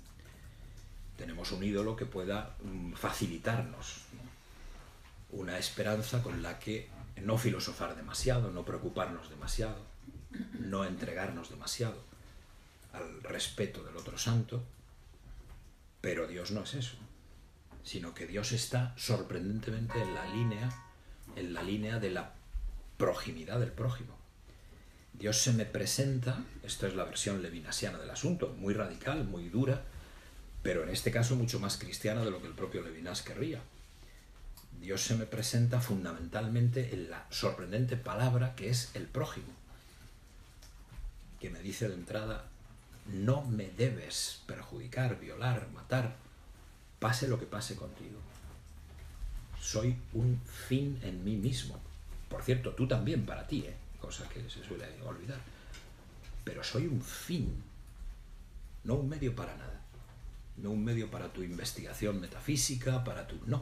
Tenemos un ídolo que pueda facilitarnos, ¿no? Una esperanza con la que no filosofar demasiado, no preocuparnos demasiado, no entregarnos demasiado al respeto del otro santo. Pero Dios no es eso, sino que Dios está sorprendentemente en la línea, en la línea de la proximidad del prójimo. Dios se me presenta, esto es la versión levinasiana del asunto, muy radical, muy dura, pero en este caso mucho más cristiana de lo que el propio Levinas querría. Dios se me presenta fundamentalmente en la sorprendente palabra que es el prójimo, que me dice de entrada, no me debes perjudicar, violar, matar, pase lo que pase contigo. Soy un fin en mí mismo. Por cierto, tú también para ti, ¿eh? Cosa que se suele olvidar. Pero soy un fin, no un medio para nada. No un medio para tu investigación metafísica, para tu... No.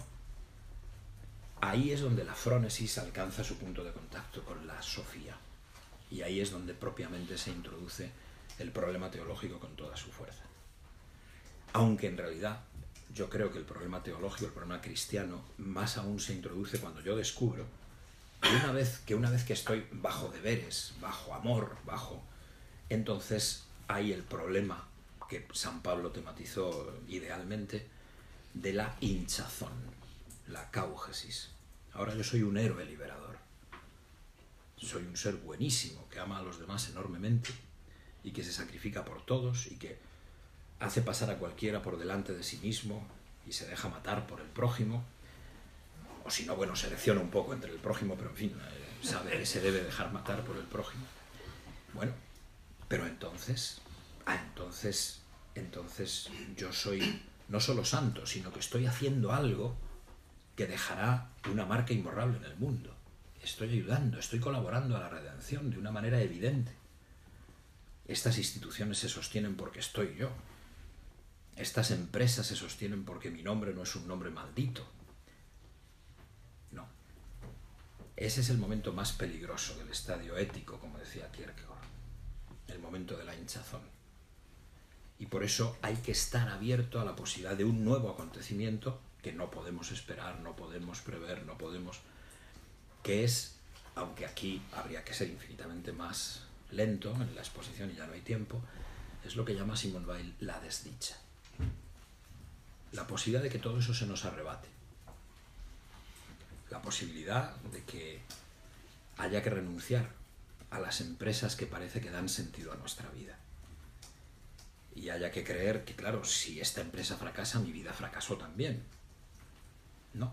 Ahí es donde la frónesis alcanza su punto de contacto con la sofía. Y ahí es donde propiamente se introduce el problema teológico con toda su fuerza. Aunque en realidad yo creo que el problema teológico, el problema cristiano, más aún se introduce cuando yo descubro que una vez que, una vez que estoy bajo deberes, bajo amor, bajo... Entonces hay el problema que San Pablo tematizó idealmente de la hinchazón, la cáugesis. Ahora yo soy un héroe liberador. Soy un ser buenísimo que ama a los demás enormemente y que se sacrifica por todos y que hace pasar a cualquiera por delante de sí mismo y se deja matar por el prójimo, o si no, bueno, selecciona un poco entre el prójimo, pero en fin, eh, sabe que se debe dejar matar por el prójimo. Bueno, pero entonces, ah, entonces, entonces yo soy no solo santo, sino que estoy haciendo algo que dejará una marca imborrable en el mundo. Estoy ayudando, estoy colaborando a la redención de una manera evidente. Estas instituciones se sostienen porque estoy yo. Estas empresas se sostienen porque mi nombre no es un nombre maldito. No. Ese es el momento más peligroso del estadio ético, como decía Kierkegaard. El momento de la hinchazón. Y por eso hay que estar abierto a la posibilidad de un nuevo acontecimiento que no podemos esperar, no podemos prever, no podemos... que es, aunque aquí habría que ser infinitamente más lento en la exposición y ya no hay tiempo, es lo que llama Simone Weil la desdicha. La posibilidad de que todo eso se nos arrebate. La posibilidad de que haya que renunciar a las empresas que parece que dan sentido a nuestra vida. Y haya que creer que, claro, si esta empresa fracasa, mi vida fracasó también. No.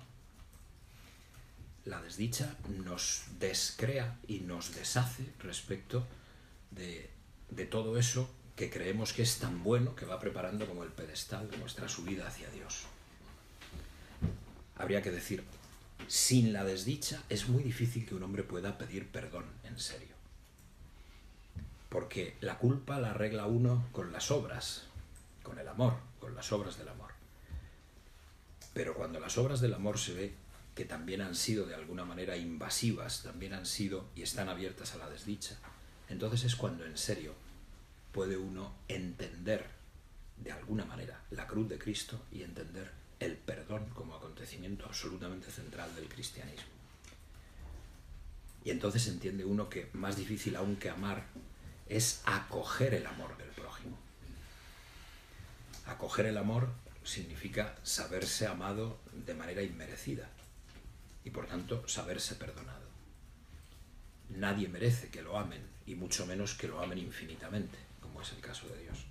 La desdicha nos descrea y nos deshace respecto de, de todo eso que creemos que es tan bueno que va preparando como el pedestal de nuestra subida hacia Dios. Habría que decir, sin la desdicha es muy difícil que un hombre pueda pedir perdón en serio. Porque la culpa la arregla uno con las obras, con el amor, con las obras del amor. Pero cuando las obras del amor se ve que también han sido de alguna manera invasivas, también han sido y están abiertas a la desdicha, entonces es cuando en serio puede uno entender de alguna manera la cruz de Cristo y entender el perdón como acontecimiento absolutamente central del cristianismo. Y entonces entiende uno que más difícil aún que amar es acoger el amor del prójimo. Acoger el amor significa saberse amado de manera inmerecida y por tanto saberse perdonado. Nadie merece que lo amen y mucho menos que lo amen infinitamente, como es el caso de Dios.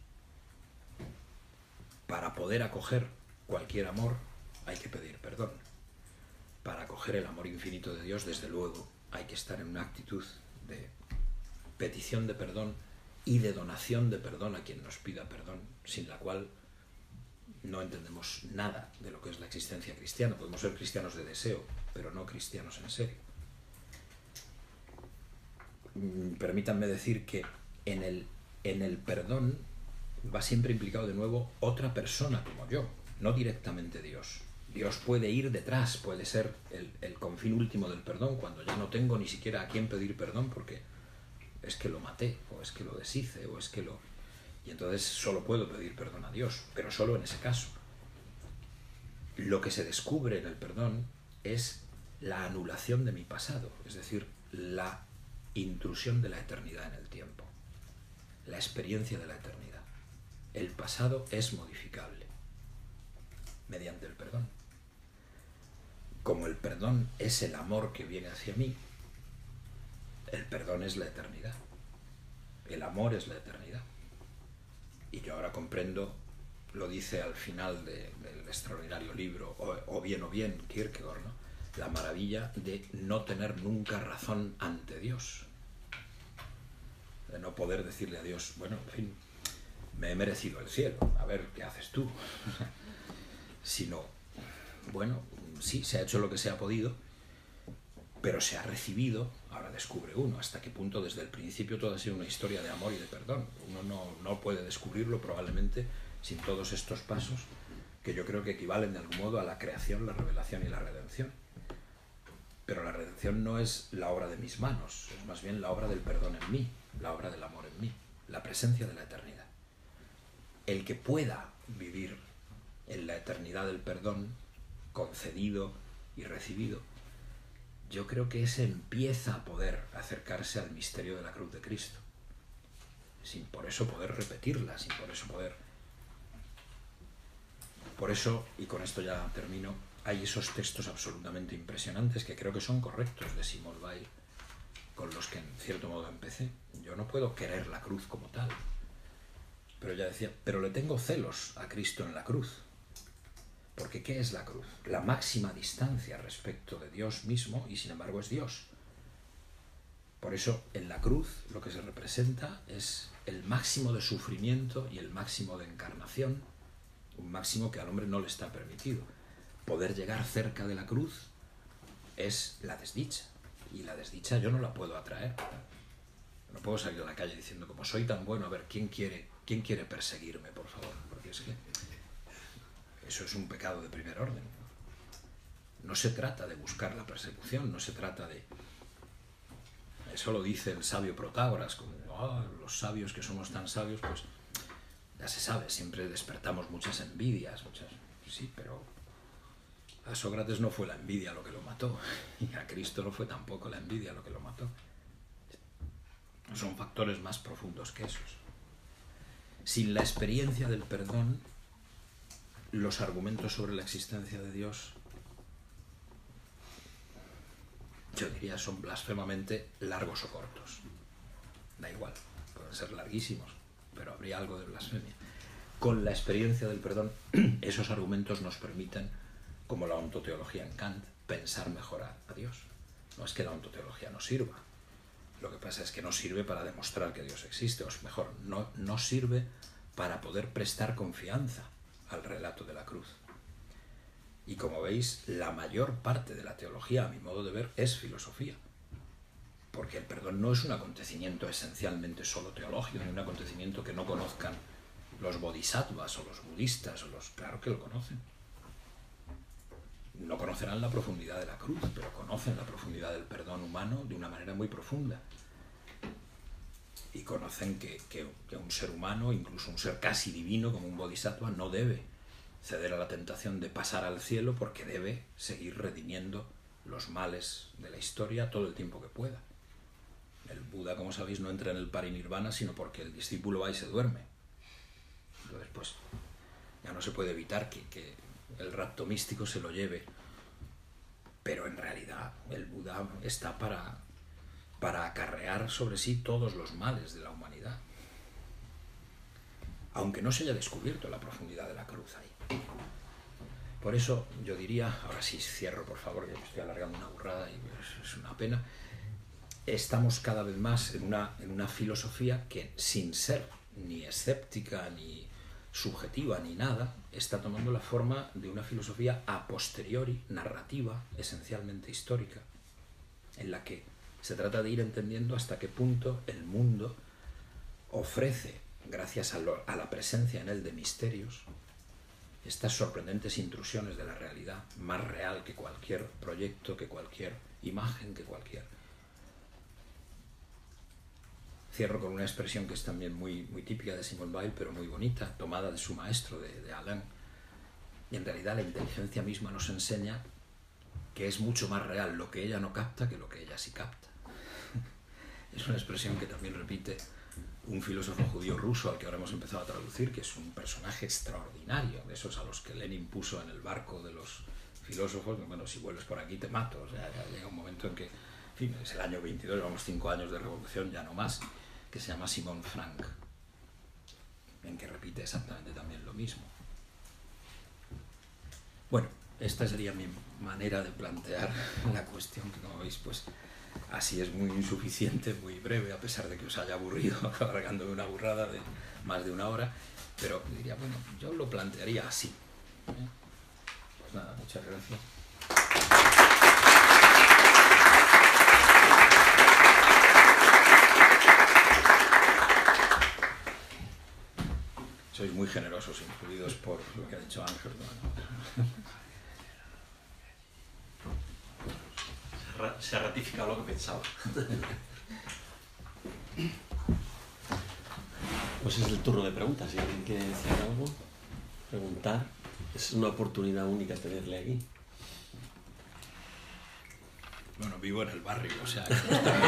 Para poder acoger cualquier amor hay que pedir perdón. Para acoger el amor infinito de Dios, desde luego, hay que estar en una actitud de petición de perdón y de donación de perdón a quien nos pida perdón, sin la cual no entendemos nada de lo que es la existencia cristiana. Podemos ser cristianos de deseo, pero no cristianos en serio. Permítanme decir que en el, en el perdón va siempre implicado de nuevo otra persona como yo, no directamente Dios. Dios puede ir detrás, puede ser el, el confín último del perdón, cuando ya no tengo ni siquiera a quién pedir perdón porque es que lo maté, o es que lo deshice, o es que lo... Y entonces solo puedo pedir perdón a Dios, pero solo en ese caso. Lo que se descubre en el perdón es la anulación de mi pasado, es decir, la intrusión de la eternidad en el tiempo, la experiencia de la eternidad. El pasado es modificable mediante el perdón. Como el perdón es el amor que viene hacia mí, el perdón es la eternidad. El amor es la eternidad. Y yo ahora comprendo, lo dice al final de, del extraordinario libro, o, o bien o bien, Kierkegaard, ¿no? La maravilla de no tener nunca razón ante Dios. De no poder decirle a Dios, bueno, en fin, me he merecido el cielo, a ver qué haces tú. Sino, bueno, sí, se ha hecho lo que se ha podido, pero se ha recibido, ahora descubre uno, hasta qué punto desde el principio todo ha sido una historia de amor y de perdón. Uno no, no puede descubrirlo probablemente sin todos estos pasos, que yo creo que equivalen de algún modo a la creación, la revelación y la redención. Pero la redención no es la obra de mis manos, es más bien la obra del perdón en mí, la obra del amor en mí, la presencia de la eternidad. El que pueda vivir en la eternidad del perdón, concedido y recibido, yo creo que ese empieza a poder acercarse al misterio de la cruz de Cristo, sin por eso poder repetirla, sin por eso poder... Por eso, y con esto ya termino, hay esos textos absolutamente impresionantes que creo que son correctos de Simone Weil, con los que en cierto modo empecé. Yo no puedo querer la cruz como tal, pero ya decía, pero le tengo celos a Cristo en la cruz. Porque ¿qué es la cruz? La máxima distancia respecto de Dios mismo y sin embargo es Dios. Por eso en la cruz lo que se representa es el máximo de sufrimiento y el máximo de encarnación, un máximo que al hombre no le está permitido. Poder llegar cerca de la cruz es la desdicha, y la desdicha yo no la puedo atraer. No puedo salir a la calle diciendo, como soy tan bueno, a ver, ¿quién quiere, quién quiere perseguirme, por favor? Porque es que eso es un pecado de primer orden. No se trata de buscar la persecución, no se trata de... Eso lo dice el sabio Protágoras, como oh, los sabios que somos tan sabios, pues ya se sabe, siempre despertamos muchas envidias, muchas... Sí, pero a Sócrates no fue la envidia lo que lo mató, y a Cristo no fue tampoco la envidia lo que lo mató. Son factores más profundos que esos. Sin la experiencia del perdón, los argumentos sobre la existencia de Dios, yo diría, son blasfemamente largos o cortos. Da igual, pueden ser larguísimos, pero habría algo de blasfemia. Con la experiencia del perdón, esos argumentos nos permiten, como la ontoteología en Kant, pensar mejor a, a Dios. No es que la ontoteología no sirva, lo que pasa es que no sirve para demostrar que Dios existe, o mejor, no, no sirve para poder prestar confianza al relato de la cruz. Y como veis, la mayor parte de la teología, a mi modo de ver, es filosofía. porque el perdón no es un acontecimiento esencialmente solo teológico, ni un acontecimiento que no conozcan los bodhisattvas o los budistas, o los, claro que lo conocen. No conocerán la profundidad de la cruz, pero conocen la profundidad del perdón humano de una manera muy profunda. Y conocen que, que, que un ser humano, incluso un ser casi divino como un bodhisattva, no debe ceder a la tentación de pasar al cielo, porque debe seguir redimiendo los males de la historia todo el tiempo que pueda. El Buda, como sabéis, no entra en el parinirvana sino porque el discípulo va y se duerme. Entonces, pues, ya no se puede evitar que, que el rapto místico se lo lleve. Pero en realidad el Buda está para, para acarrear sobre sí todos los males de la humanidad. Aunque no se haya descubierto la profundidad de la cruz ahí. Por eso yo diría, ahora sí cierro por favor, que me estoy alargando una burrada y es una pena, estamos cada vez más en una, en una filosofía que, sin ser ni escéptica ni subjetiva ni nada, está tomando la forma de una filosofía a posteriori, narrativa, esencialmente histórica, en la que se trata de ir entendiendo hasta qué punto el mundo ofrece, gracias a, lo, a la presencia en él de misterios, estas sorprendentes intrusiones de la realidad, más real que cualquier proyecto, que cualquier imagen, que cualquier... Cierro con una expresión que es también muy, muy típica de Simone Weil, pero muy bonita, tomada de su maestro, de, de Alain. Y en realidad la inteligencia misma nos enseña que es mucho más real lo que ella no capta que lo que ella sí capta. Es una expresión que también repite un filósofo judío ruso al que ahora hemos empezado a traducir, que es un personaje extraordinario, de esos a los que Lenin puso en el barco de los filósofos. Bueno, si vuelves por aquí te mato. O sea, ya llega un momento en que, en fin, es el año veintidós, llevamos cinco años de revolución, ya no más, que se llama Simon Frank, en que repite exactamente también lo mismo. Bueno, esta sería mi manera de plantear la cuestión, que como veis, pues así es muy insuficiente, muy breve, a pesar de que os haya aburrido alargándome una burrada de más de una hora, pero diría, bueno, yo lo plantearía así. ¿eh? Pues nada, muchas gracias. Sois muy generosos, incluidos por lo que ha dicho Ángel. Bueno.
Se ha ratificado lo que pensaba. Pues es el turno de preguntas. Si alguien quiere decir algo, preguntar, es una oportunidad única tenerle aquí.
Bueno, vivo en el barrio, o sea...
Que no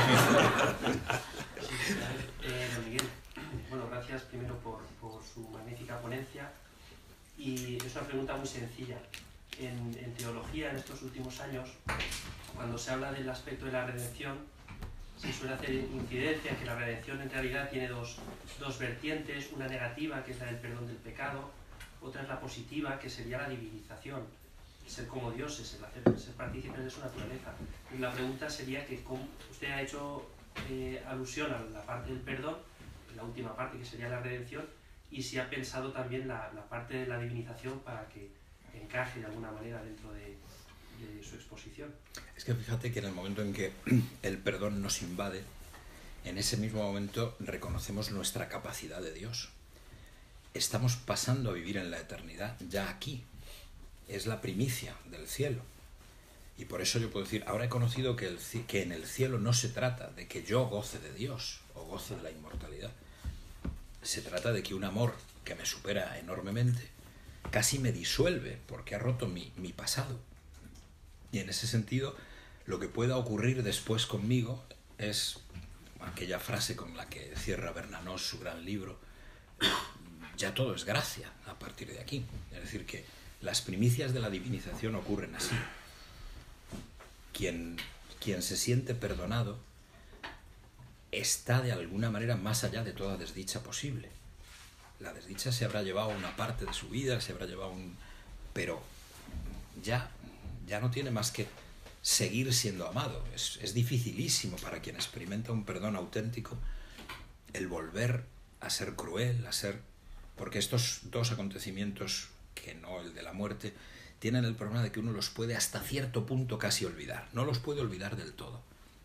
eh, don Miguel, bueno, gracias primero por, por su magnífica ponencia. Y es una pregunta muy sencilla. En, en teología, en estos últimos años, cuando se habla del aspecto de la redención, se suele hacer incidencia en que la redención en realidad tiene dos, dos vertientes, una negativa, que es la del perdón del pecado, otra es la positiva, que sería la divinización, el ser como dioses, el hacer, el ser partícipes de su naturaleza. Y la pregunta sería que cómo, usted ha hecho eh, alusión a la parte del perdón, la última parte que sería la redención, y si ha pensado también la, la parte de la divinización para que encaje de alguna manera dentro de, de su exposición.
Es que fíjate que en el momento en que el perdón nos invade, en ese mismo momento reconocemos nuestra capacidad de Dios. Estamos pasando a vivir en la eternidad ya aquí. Es la primicia del cielo. Y por eso yo puedo decir, ahora he conocido que, el, que en el cielo no se trata de que yo goce de Dios o goce de la inmortalidad. Se trata de que un amor que me supera enormemente casi me disuelve porque ha roto mi, mi pasado. Y en ese sentido, lo que pueda ocurrir después conmigo es aquella frase con la que cierra Bernanos su gran libro: ya todo es gracia a partir de aquí. Es decir, que las primicias de la divinización ocurren así. Quien, quien se siente perdonado está de alguna manera más allá de toda desdicha posible. La desdicha se habrá llevado una parte de su vida, se habrá llevado un... pero ya, ya no tiene más que seguir siendo amado. Es, es dificilísimo para quien experimenta un perdón auténtico el volver a ser cruel, a ser... porque estos dos acontecimientos, que no el de la muerte, tienen el problema de que uno los puede hasta cierto punto casi olvidar. No los puede olvidar del todo.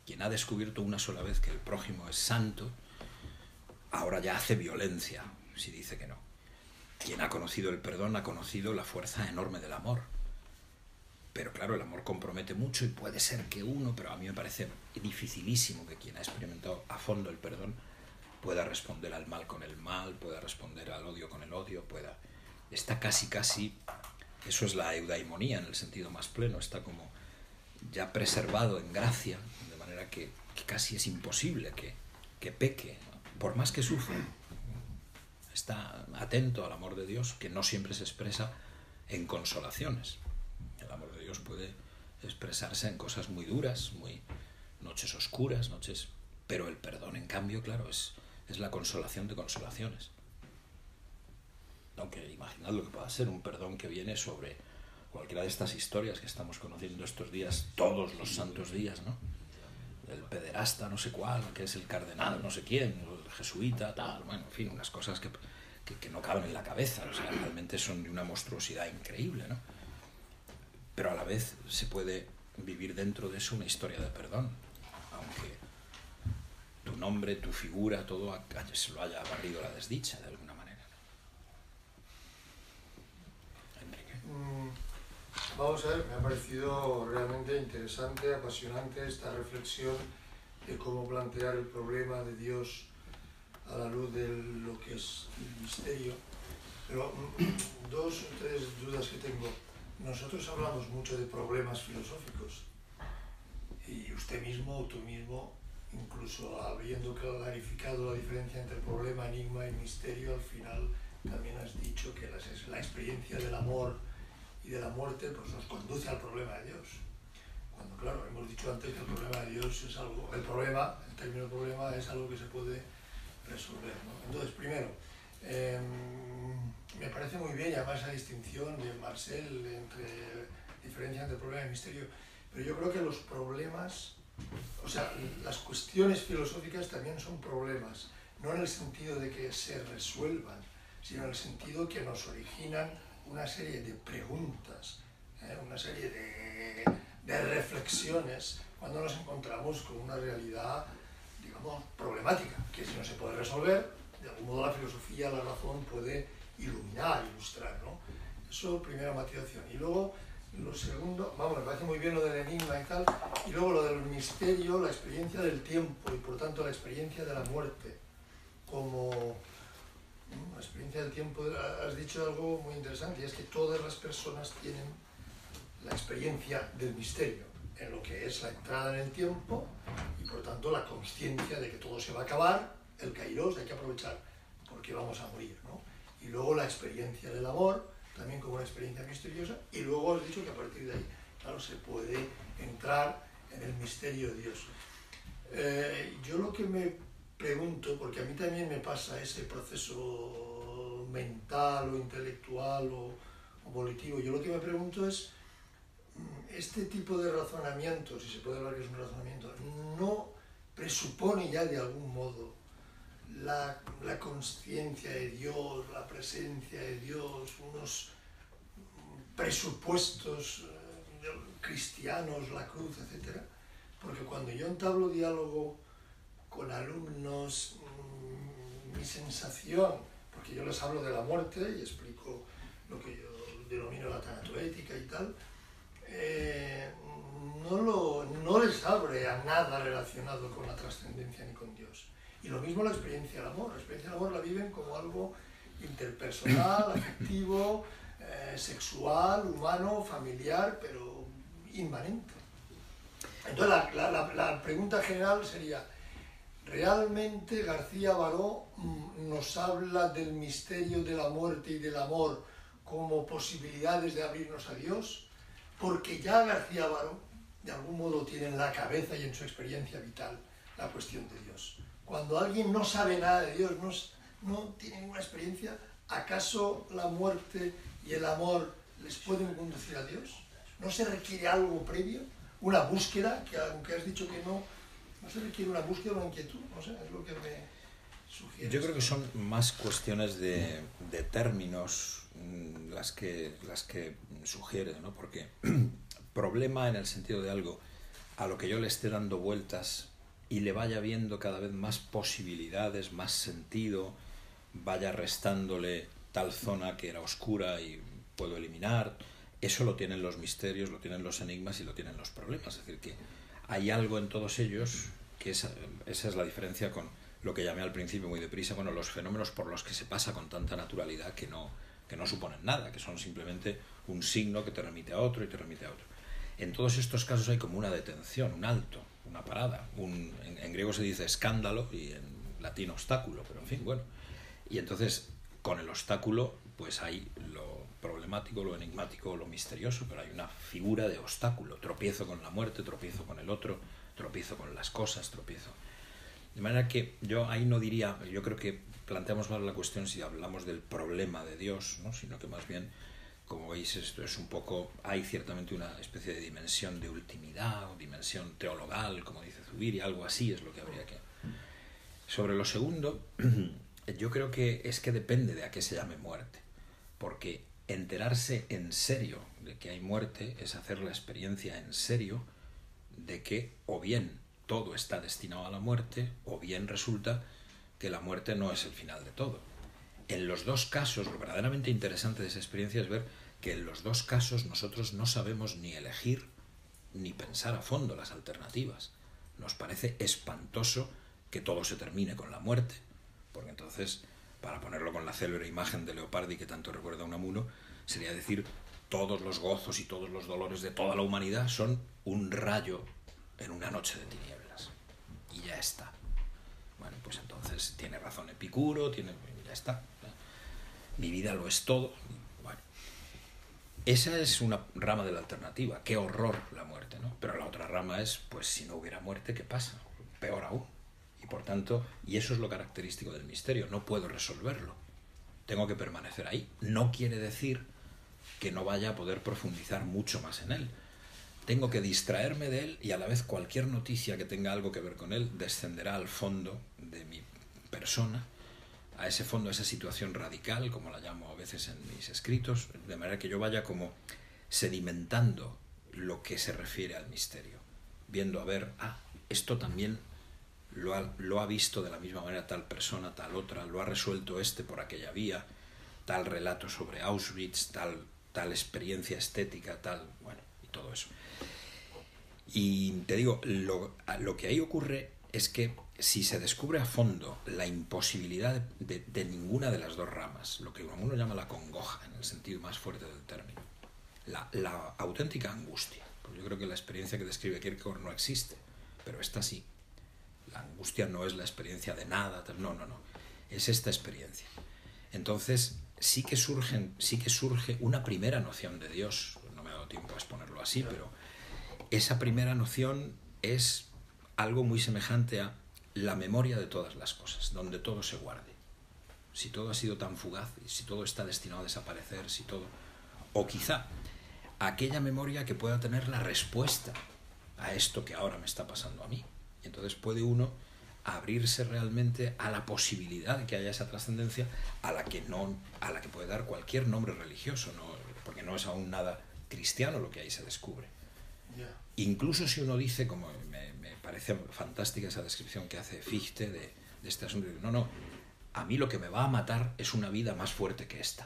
quien ha descubierto una sola vez que el prójimo es santo, ahora ya hace violencia si dice que no. Quien ha conocido el perdón ha conocido la fuerza enorme del amor. Pero claro, el amor compromete mucho y puede ser que uno, pero a mí me parece dificilísimo que quien ha experimentado a fondo el perdón pueda responder al mal con el mal, pueda responder al odio con el odio, pueda... Está casi, casi... Eso es la eudaimonía en el sentido más pleno, está como ya preservado en gracia, de manera que, que casi es imposible que, que peque, ¿no? Por más que sufra. Está atento al amor de Dios, que no siempre se expresa en consolaciones. El amor de Dios puede expresarse en cosas muy duras, muy noches oscuras, noches... Pero el perdón, en cambio, claro, es, es la consolación de consolaciones. Aunque imaginad lo que pueda ser un perdón que viene sobre cualquiera de estas historias que estamos conociendo estos días, todos los santos días, ¿no? El pederasta no sé cuál, que es el cardenal no sé quién, el jesuita, tal, bueno, en fin, unas cosas que, que, que no caben en la cabeza, o sea, realmente son de una monstruosidad increíble, ¿no? Pero a la vez se puede vivir dentro de eso una historia de perdón, aunque tu nombre, tu figura, todo se lo haya barrido la desdicha de alguna manera. Enrique.
Mm, vamos a ver, me ha parecido realmente interesante, apasionante esta reflexión de cómo plantear el problema de Dios a la luz de lo que es el misterio. Pero mm, dos o tres dudas que tengo. Nosotros hablamos mucho de problemas filosóficos y usted mismo o tú mismo, incluso habiendo clarificado la diferencia entre problema, enigma y misterio, al final también has dicho que la experiencia del amor y de la muerte pues nos conduce al problema de Dios. Cuando, claro, hemos dicho antes que el problema de Dios es algo, el problema, el término problema es algo que se puede resolver, ¿no? Entonces, primero, eh, me parece muy bien, y además esa distinción de Marcel entre diferencia entre problema y misterio, pero yo creo que los problemas, o sea, las cuestiones filosóficas también son problemas, no en el sentido de que se resuelvan, sino en el sentido que nos originan una serie de preguntas, ¿eh? Una serie de, de reflexiones cuando nos encontramos con una realidad, digamos, problemática, que si no se puede resolver, de algún modo la filosofía, la razón puede iluminar, ilustrar, ¿no? Eso, primera matización. Y luego, lo segundo, vamos, me parece muy bien lo del enigma y tal, y luego lo del misterio, la experiencia del tiempo y por tanto la experiencia de la muerte, como ¿no? La experiencia del tiempo. Has dicho algo muy interesante, y es que todas las personas tienen la experiencia del misterio, en lo que es la entrada en el tiempo y por tanto la consciencia de que todo se va a acabar, el kairos, hay que aprovechar porque vamos a morir, ¿no? Y luego la experiencia del amor, también como una experiencia misteriosa, y luego has dicho que a partir de ahí, claro, se puede entrar en el misterio de Dios. Eh, yo lo que me pregunto, porque a mí también me pasa ese proceso mental o intelectual o, o volitivo, yo lo que me pregunto es, este tipo de razonamiento, si se puede hablar que es un razonamiento, no presupone ya de algún modo la, la consciencia de Dios, la presencia de Dios, unos presupuestos eh, cristianos, la cruz, etcétera. Porque cuando yo entablo diálogo con alumnos, mmm, mi sensación, porque yo les hablo de la muerte y explico lo que yo denomino la tanatoética y tal, eh, no, lo, no les abre a nada relacionado con la trascendencia ni con Dios. Y lo mismo la experiencia del amor. La experiencia del amor la viven como algo interpersonal, afectivo, eh, sexual, humano, familiar, pero inmanente. Entonces la, la, la, la pregunta general sería, ¿realmente García Baró nos habla del misterio de la muerte y del amor como posibilidades de abrirnos a Dios? Porque ya García Baró, de algún modo, tiene en la cabeza y en su experiencia vital la cuestión de Dios. Cuando alguien no sabe nada de Dios, no, no tiene ninguna experiencia, ¿acaso la muerte y el amor les pueden conducir a Dios? ¿No se requiere algo previo? ¿Una búsqueda? Que aunque has dicho que no, ¿no se requiere una búsqueda o una inquietud? No sé, es lo que me sugiere.
Yo creo que son más cuestiones de, de términos las que, las que sugiere, ¿no? Porque problema en el sentido de algo a lo que yo le esté dando vueltas y le vaya viendo cada vez más posibilidades, más sentido, vaya restándole tal zona que era oscura y puedo eliminar. Eso lo tienen los misterios, lo tienen los enigmas y lo tienen los problemas. Es decir, que hay algo en todos ellos que esa, esa es la diferencia con lo que llamé al principio muy deprisa, bueno, los fenómenos por los que se pasa con tanta naturalidad que no, que no suponen nada, que son simplemente un signo que te remite a otro y te remite a otro. En todos estos casos hay como una detención, un alto, una parada. Un, en, en griego se dice escándalo y en latín obstáculo, pero en fin, bueno. Y entonces, con el obstáculo, pues hay lo problemático, lo enigmático, lo misterioso, pero hay una figura de obstáculo. Tropiezo con la muerte, tropiezo con el otro, tropiezo con las cosas, tropiezo. De manera que yo ahí no diría, yo creo que planteamos más la cuestión si hablamos del problema de Dios, ¿no? Sino que más bien, como veis, esto es un poco, hay ciertamente una especie de dimensión de ultimidad o dimensión teologal, como dice Zubiri, algo así es lo que habría que... Sobre lo segundo, yo creo que es que depende de a qué se llame muerte, porque enterarse en serio de que hay muerte es hacer la experiencia en serio de que o bien todo está destinado a la muerte o bien resulta que la muerte no es el final de todo. En los dos casos, lo verdaderamente interesante de esa experiencia es ver que en los dos casos nosotros no sabemos ni elegir ni pensar a fondo las alternativas. Nos parece espantoso que todo se termine con la muerte, porque entonces, para ponerlo con la célebre imagen de Leopardi que tanto recuerda a Unamuno, sería decir, todos los gozos y todos los dolores de toda la humanidad son un rayo en una noche de tinieblas. Y ya está. Bueno, pues entonces tiene razón Epicuro, tiene, ya está. Mi vida lo es todo. Bueno, esa es una rama de la alternativa. Qué horror la muerte, ¿no? Pero la otra rama es, pues si no hubiera muerte, ¿qué pasa? Peor aún. Y por tanto, y eso es lo característico del misterio, no puedo resolverlo. Tengo que permanecer ahí. No quiere decir que no vaya a poder profundizar mucho más en él. Tengo que distraerme de él y a la vez cualquier noticia que tenga algo que ver con él descenderá al fondo de mi persona, a ese fondo, a esa situación radical, como la llamo a veces en mis escritos, de manera que yo vaya como sedimentando lo que se refiere al misterio, viendo a ver, ah, esto también lo ha, lo ha visto de la misma manera tal persona, tal otra, lo ha resuelto este por aquella vía, tal relato sobre Auschwitz, tal, tal experiencia estética, tal, bueno, y todo eso. Y te digo, lo, lo que ahí ocurre es que si se descubre a fondo la imposibilidad de, de, de ninguna de las dos ramas, lo que uno llama la congoja, en el sentido más fuerte del término, la, la auténtica angustia, porque yo creo que la experiencia que describe Kierkegaard no existe, pero esta sí. La angustia no es la experiencia de nada, no, no, no, es esta experiencia. Entonces, sí que, surgen, sí que surge una primera noción de Dios, no me ha dado tiempo a exponerlo así, pero esa primera noción es algo muy semejante a la memoria de todas las cosas, donde todo se guarde. Si todo ha sido tan fugaz, si todo está destinado a desaparecer, si todo... O quizá aquella memoria que pueda tener la respuesta a esto que ahora me está pasando a mí. Y entonces puede uno abrirse realmente a la posibilidad de que haya esa trascendencia a la que no, a la que puede dar cualquier nombre religioso, ¿no? Porque no es aún nada cristiano lo que ahí se descubre. Yeah. Incluso si uno dice, como me, me parece fantástica esa descripción que hace Fichte de, de este asunto, no, no, a mí lo que me va a matar es una vida más fuerte que esta.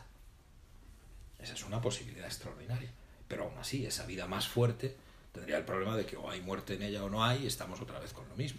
Esa es una posibilidad extraordinaria. Pero aún así, esa vida más fuerte tendría el problema de que o hay muerte en ella o no hay, y estamos otra vez con lo mismo.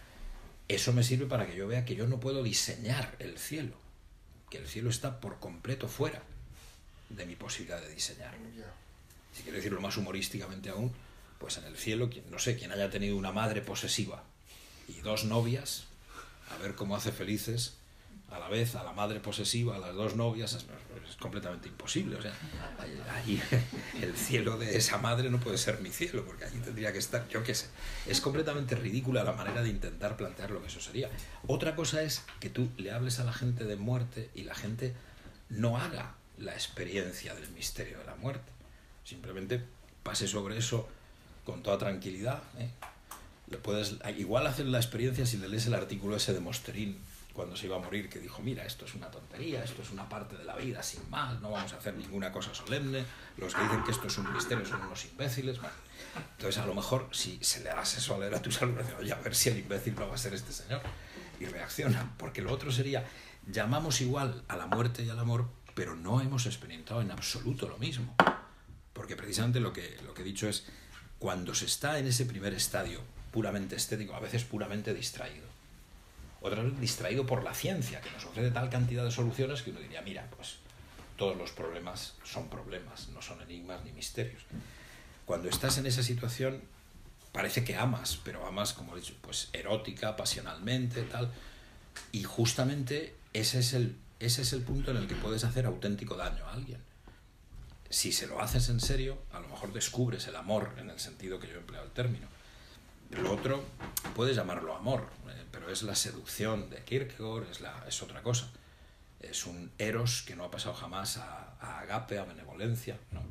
Eso me sirve para que yo vea que yo no puedo diseñar el cielo, que el cielo está por completo fuera de mi posibilidad de diseñar. Si quiero decirlo más humorísticamente aún, pues en el cielo, no sé, quien haya tenido una madre posesiva y dos novias, a ver cómo hace felices a la vez a la madre posesiva, a las dos novias, es, es completamente imposible. O sea, allí el cielo de esa madre no puede ser mi cielo, porque allí tendría que estar, yo qué sé. Es completamente ridícula la manera de intentar plantear lo que eso sería. Otra cosa es que tú le hables a la gente de muerte y la gente no haga la experiencia del misterio de la muerte. Simplemente pase sobre eso con toda tranquilidad, ¿eh? Le puedes, igual hacer la experiencia si le lees el artículo ese de Mosterín cuando se iba a morir, que dijo, mira, esto es una tontería, esto es una parte de la vida, sin más, no vamos a hacer ninguna cosa solemne, los que dicen que esto es un misterio son unos imbéciles. Bueno, entonces a lo mejor si se le das eso a leer a tus alumnos, oye, a ver si el imbécil no va a ser este señor, y reaccionan, porque lo otro sería, llamamos igual a la muerte y al amor, pero no hemos experimentado en absoluto lo mismo, porque precisamente lo que, lo que he dicho es, cuando se está en ese primer estadio puramente estético, a veces puramente distraído, otras veces distraído por la ciencia, que nos ofrece tal cantidad de soluciones que uno diría, mira, pues todos los problemas son problemas, no son enigmas ni misterios. Cuando estás en esa situación, parece que amas, pero amas, como he dicho, pues erótica, pasionalmente, tal, y justamente ese es el, ese es el punto en el que puedes hacer auténtico daño a alguien. Si se lo haces en serio, a lo mejor descubres el amor, en el sentido que yo he empleado el término. Lo otro, puedes llamarlo amor, eh, pero es la seducción de Kierkegaard, es, la, es otra cosa. Es un eros que no ha pasado jamás a, a agape, a benevolencia, ¿no?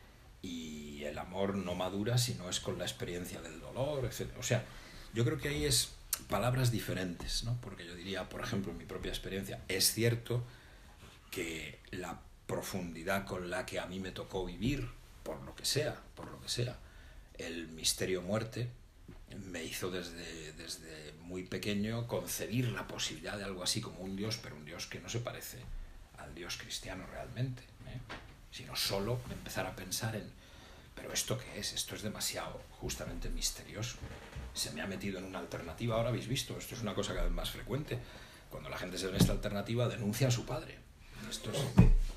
Y el amor no madura si no es con la experiencia del dolor, etcétera. O sea, yo creo que ahí es palabras diferentes, ¿no? Porque yo diría, por ejemplo, en mi propia experiencia, es cierto que la profundidad con la que a mí me tocó vivir, por lo que sea, por lo que sea, el misterio muerte, me hizo desde, desde muy pequeño concebir la posibilidad de algo así como un Dios, pero un Dios que no se parece al Dios cristiano realmente, ¿eh? Sino solo empezar a pensar en, pero ¿esto qué es? Esto es demasiado justamente misterioso. Se me ha metido en una alternativa, ahora habéis visto, esto es una cosa cada vez más frecuente. Cuando la gente se ve en esta alternativa, denuncia a su padre. Esto es,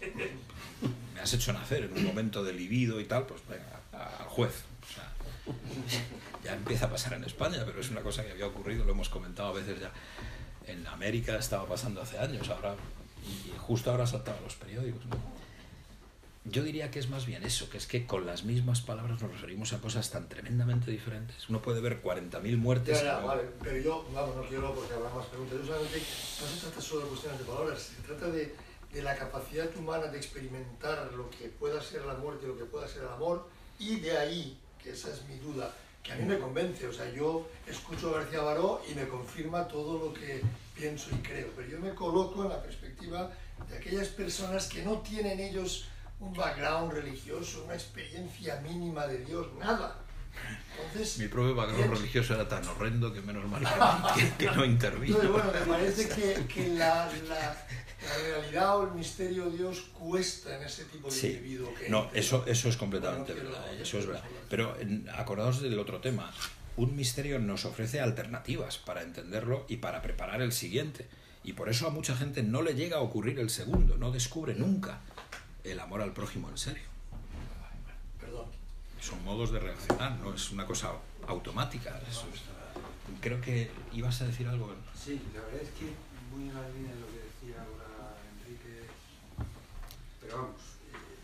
me has hecho nacer en un momento de libido y tal, pues venga, al juez. O sea, ya empieza a pasar en España, pero es una cosa que había ocurrido, lo hemos comentado a veces ya. En América estaba pasando hace años, ahora, y justo ahora ha saltado a los periódicos, ¿no? Yo diría que es más bien eso, que es que con las mismas palabras nos referimos a cosas tan tremendamente diferentes. Uno puede ver cuarenta mil muertes.
Ya, ya,
¿no?
vale, pero yo, vamos, no quiero porque habrá más preguntas. Yo solamente, no se trata solo de cuestiones de palabras, se trata de, de la capacidad humana de experimentar lo que pueda ser la muerte, lo que pueda ser el amor, y de ahí, que esa es mi duda, que a mí me convence. O sea, yo escucho a García Baró y me confirma todo lo que pienso y creo, pero yo me coloco en la perspectiva de aquellas personas que no tienen ellos un background religioso, una experiencia mínima de Dios, nada. Entonces,
mi propio background bien, religioso era tan horrendo que menos mal que, que no intervino.
Entonces, bueno, me parece que, que la, la, la realidad o el misterio de Dios cuesta en ese tipo de
sí.
individuo. Que
no, eso, eso es completamente
bueno,
verdad,
no,
eso es verdad. Pero acordaos del otro tema. Un misterio nos ofrece alternativas para entenderlo y para preparar el siguiente. Y por eso a mucha gente no le llega a ocurrir el segundo, no descubre nunca el amor al prójimo en serio.
Perdón.
Son modos de reaccionar, no es una cosa automática. Eso es, creo que ibas a decir algo.
Sí, la verdad es que muy en la línea de lo que decía ahora Enrique, pero vamos, eh,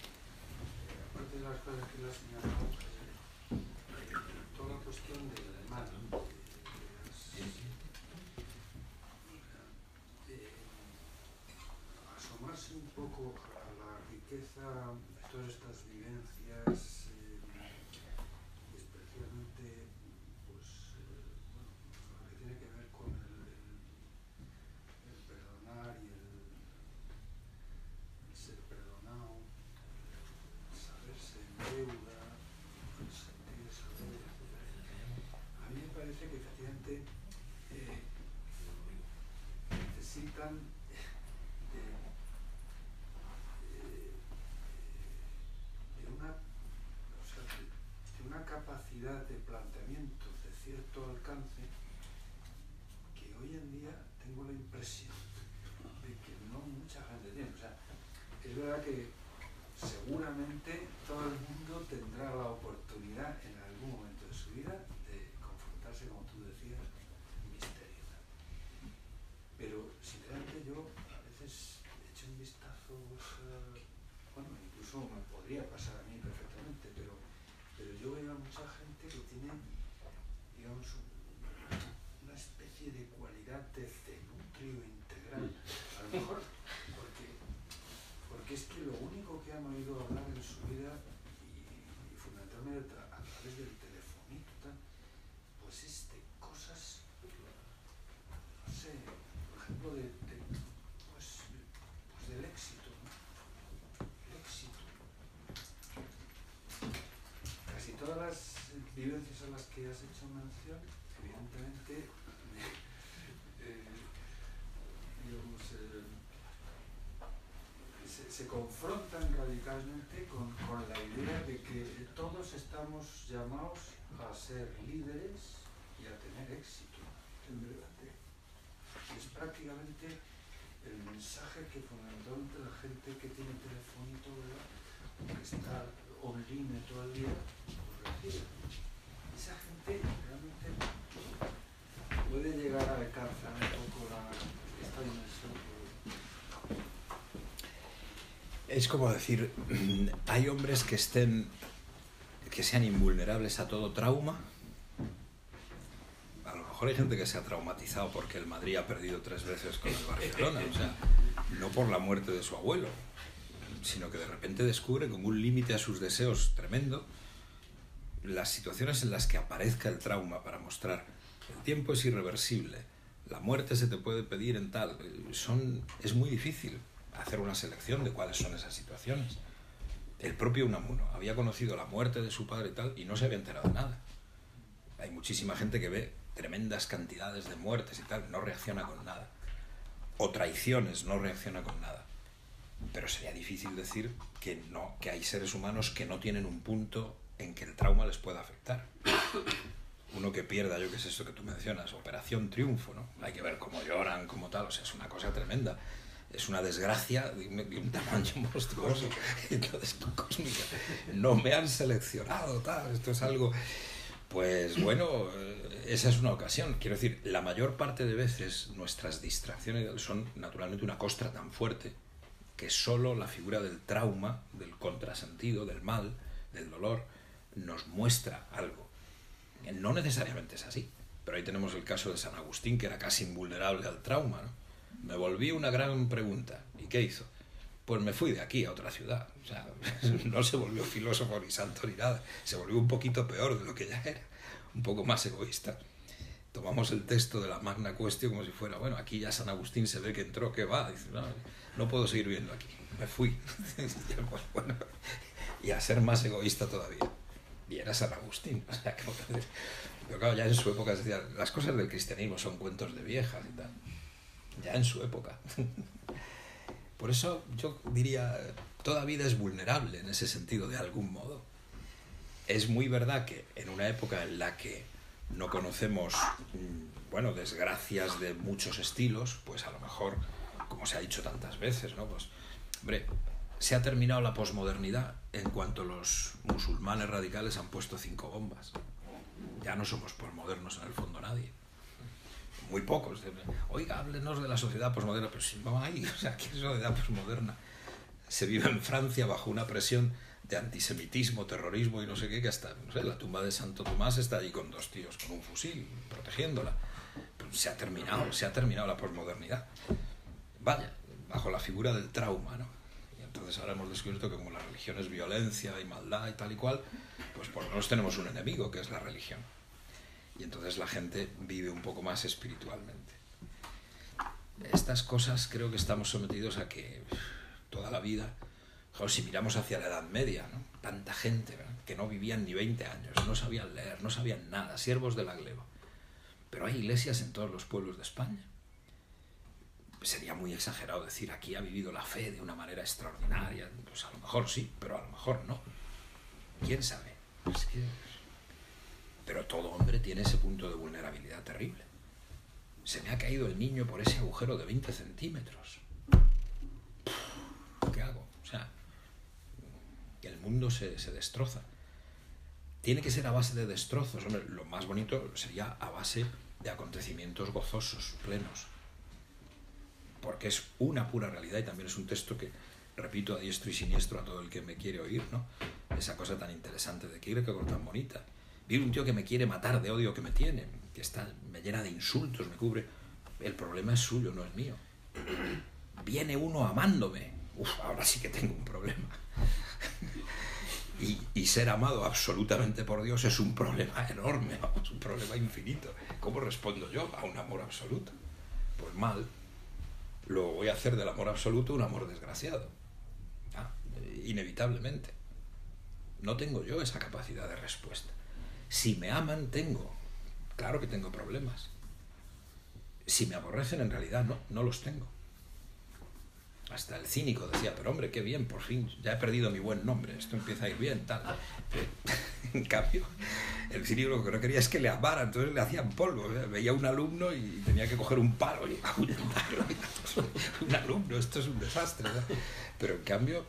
aparte de las cosas que le ha señalado, eh, toda la cuestión del mal, ¿no? eh, asomarse un poco a la riqueza de todas estas vivencias, eh, y especialmente pues eh, bueno, lo que tiene que ver con el, el, el perdonar y el, el ser perdonado, el saberse en deuda, el sentir esa deuda, etcétera. A mí me parece que efectivamente eh, necesitan capacidad de planteamiento de cierto alcance que hoy en día tengo la impresión de que no mucha gente tiene. O sea, es verdad que seguramente todo el mundo tendrá la oportunidad en algún momento de su vida de confrontarse, como tú decías, misterio. Pero sinceramente yo a veces echo un vistazo, a, bueno, incluso me podría pasar a mí perfectamente, pero pero yo veo a mucha gente que tiene, digamos, una especie de cualidad de cenutrio integral. A lo mejor porque, porque es que lo único que han oído hablar en su vida, y, y fundamentalmente a través del telefonito, pues es de cosas, no sé, por ejemplo de, de, pues, pues del éxito, ¿no? El éxito. Casi todas las vivencias a las que has hecho mención, evidentemente, eh, digamos, eh, se, se confrontan radicalmente con, con la idea de que todos estamos llamados a ser líderes y a tener éxito, en verdad. Es prácticamente el mensaje que fundamentalmente la gente que tiene telefonito, ¿verdad?, que está online todo el día, pues recibe. Esa gente realmente puede llegar a alcanzar un poco la, esta dimensión.
Es como decir, hay hombres que estén, que sean invulnerables a todo trauma. A lo mejor hay gente que se ha traumatizado porque el Madrid ha perdido tres veces con el Barcelona, o sea, no por la muerte de su abuelo, sino que de repente descubre como un límite a sus deseos tremendo. Las situaciones en las que aparezca el trauma para mostrar el tiempo es irreversible, la muerte se te puede pedir en tal, son, es muy difícil hacer una selección de cuáles son esas situaciones. El propio Unamuno había conocido la muerte de su padre y tal, y no se había enterado de nada. Hay muchísima gente que ve tremendas cantidades de muertes y tal, no reacciona con nada. O traiciones, no reacciona con nada. Pero sería difícil decir que no, que hay seres humanos que no tienen un punto en que el trauma les pueda afectar. Uno que pierda, yo qué es eso que tú mencionas, Operación Triunfo, ¿no? Hay que ver cómo lloran, cómo tal, o sea, es una cosa tremenda. Es una desgracia de un, de un tamaño monstruoso, entonces, cósmica. No me han seleccionado, tal, esto es algo... Pues bueno, esa es una ocasión. Quiero decir, la mayor parte de veces nuestras distracciones son naturalmente una costra tan fuerte que solo la figura del trauma, del contrasentido, del mal, del dolor, nos muestra algo. No necesariamente es así, pero ahí tenemos el caso de San Agustín, que era casi invulnerable al trauma, ¿no? Me volví una gran pregunta. ¿Y qué hizo? Pues me fui de aquí a otra ciudad. O sea, no se volvió filósofo ni santo ni nada. Se volvió un poquito peor de lo que ya era. Un poco más egoísta. Tomamos el texto de la Magna Cuestión como si fuera, bueno, aquí ya San Agustín se ve que entró, que va. Dice, no, no puedo seguir viviendo aquí. Me fui. Pues bueno, y a ser más egoísta todavía. Y era San Agustín. O sea, como que... Pero claro, ya en su época se decía, las cosas del cristianismo son cuentos de viejas y tal. Ya en su época. Por eso yo diría, toda vida es vulnerable en ese sentido, de algún modo. Es muy verdad que en una época en la que no conocemos, bueno, desgracias de muchos estilos, pues a lo mejor, como se ha dicho tantas veces, ¿no? Pues, hombre, se ha terminado la posmodernidad en cuanto los musulmanes radicales han puesto cinco bombas. Ya no somos posmodernos en el fondo nadie. Muy pocos. Oiga, háblenos de la sociedad posmoderna, pero si no hay, o sea, ¿qué es sociedad posmoderna? Se vive en Francia bajo una presión de antisemitismo, terrorismo y no sé qué, que hasta, no sé, la tumba de Santo Tomás está allí con dos tíos con un fusil, protegiéndola. Pero se ha terminado, se ha terminado la posmodernidad. Vaya, bajo la figura del trauma, ¿no? Y entonces ahora hemos descubierto que como la religión es violencia y maldad y tal y cual, pues por lo menos tenemos un enemigo, que es la religión. Y entonces la gente vive un poco más espiritualmente. Estas cosas creo que estamos sometidos a que toda la vida, joder, si miramos hacia la Edad Media, ¿no? Tanta gente, ¿verdad?, que no vivían ni veinte años, no sabían leer, no sabían nada, siervos de la gleba. Pero hay iglesias en todos los pueblos de España. Sería muy exagerado decir, aquí ha vivido la fe de una manera extraordinaria. Pues a lo mejor sí, pero a lo mejor no. ¿Quién sabe? Es que... Pero todo hombre tiene ese punto de vulnerabilidad terrible. Se me ha caído el niño por ese agujero de veinte centímetros. ¿Qué hago? O sea, el mundo se, se destroza. Tiene que ser a base de destrozos. Hombre, lo más bonito sería a base de acontecimientos gozosos, plenos. Porque es una pura realidad y también es un texto que repito a diestro y siniestro a todo el que me quiere oír, ¿no? Esa cosa tan interesante de Kierkegaard, tan bonita. Vive un tío que me quiere matar de odio que me tiene, que está, me llena de insultos, me cubre. El problema es suyo, no es mío. Viene uno amándome. Uf, ahora sí que tengo un problema. Y, y ser amado absolutamente por Dios es un problema enorme, vamos, un problema infinito. ¿Cómo respondo yo a un amor absoluto? Pues mal. luego voy a hacer del amor absoluto un amor desgraciado. Ah, inevitablemente. No tengo yo esa capacidad de respuesta. Si me aman, tengo. Claro que tengo problemas. Si me aborrecen, en realidad no, no los tengo. Hasta el cínico decía, pero hombre, qué bien, por fin, ya he perdido mi buen nombre, esto empieza a ir bien, tal. Pero, en cambio, el cínico lo que no quería es que le amaran, entonces le hacían polvo. O sea, veía a un alumno y tenía que coger un palo y ahuyentarlo. Un alumno, esto es un desastre, ¿no? Pero en cambio,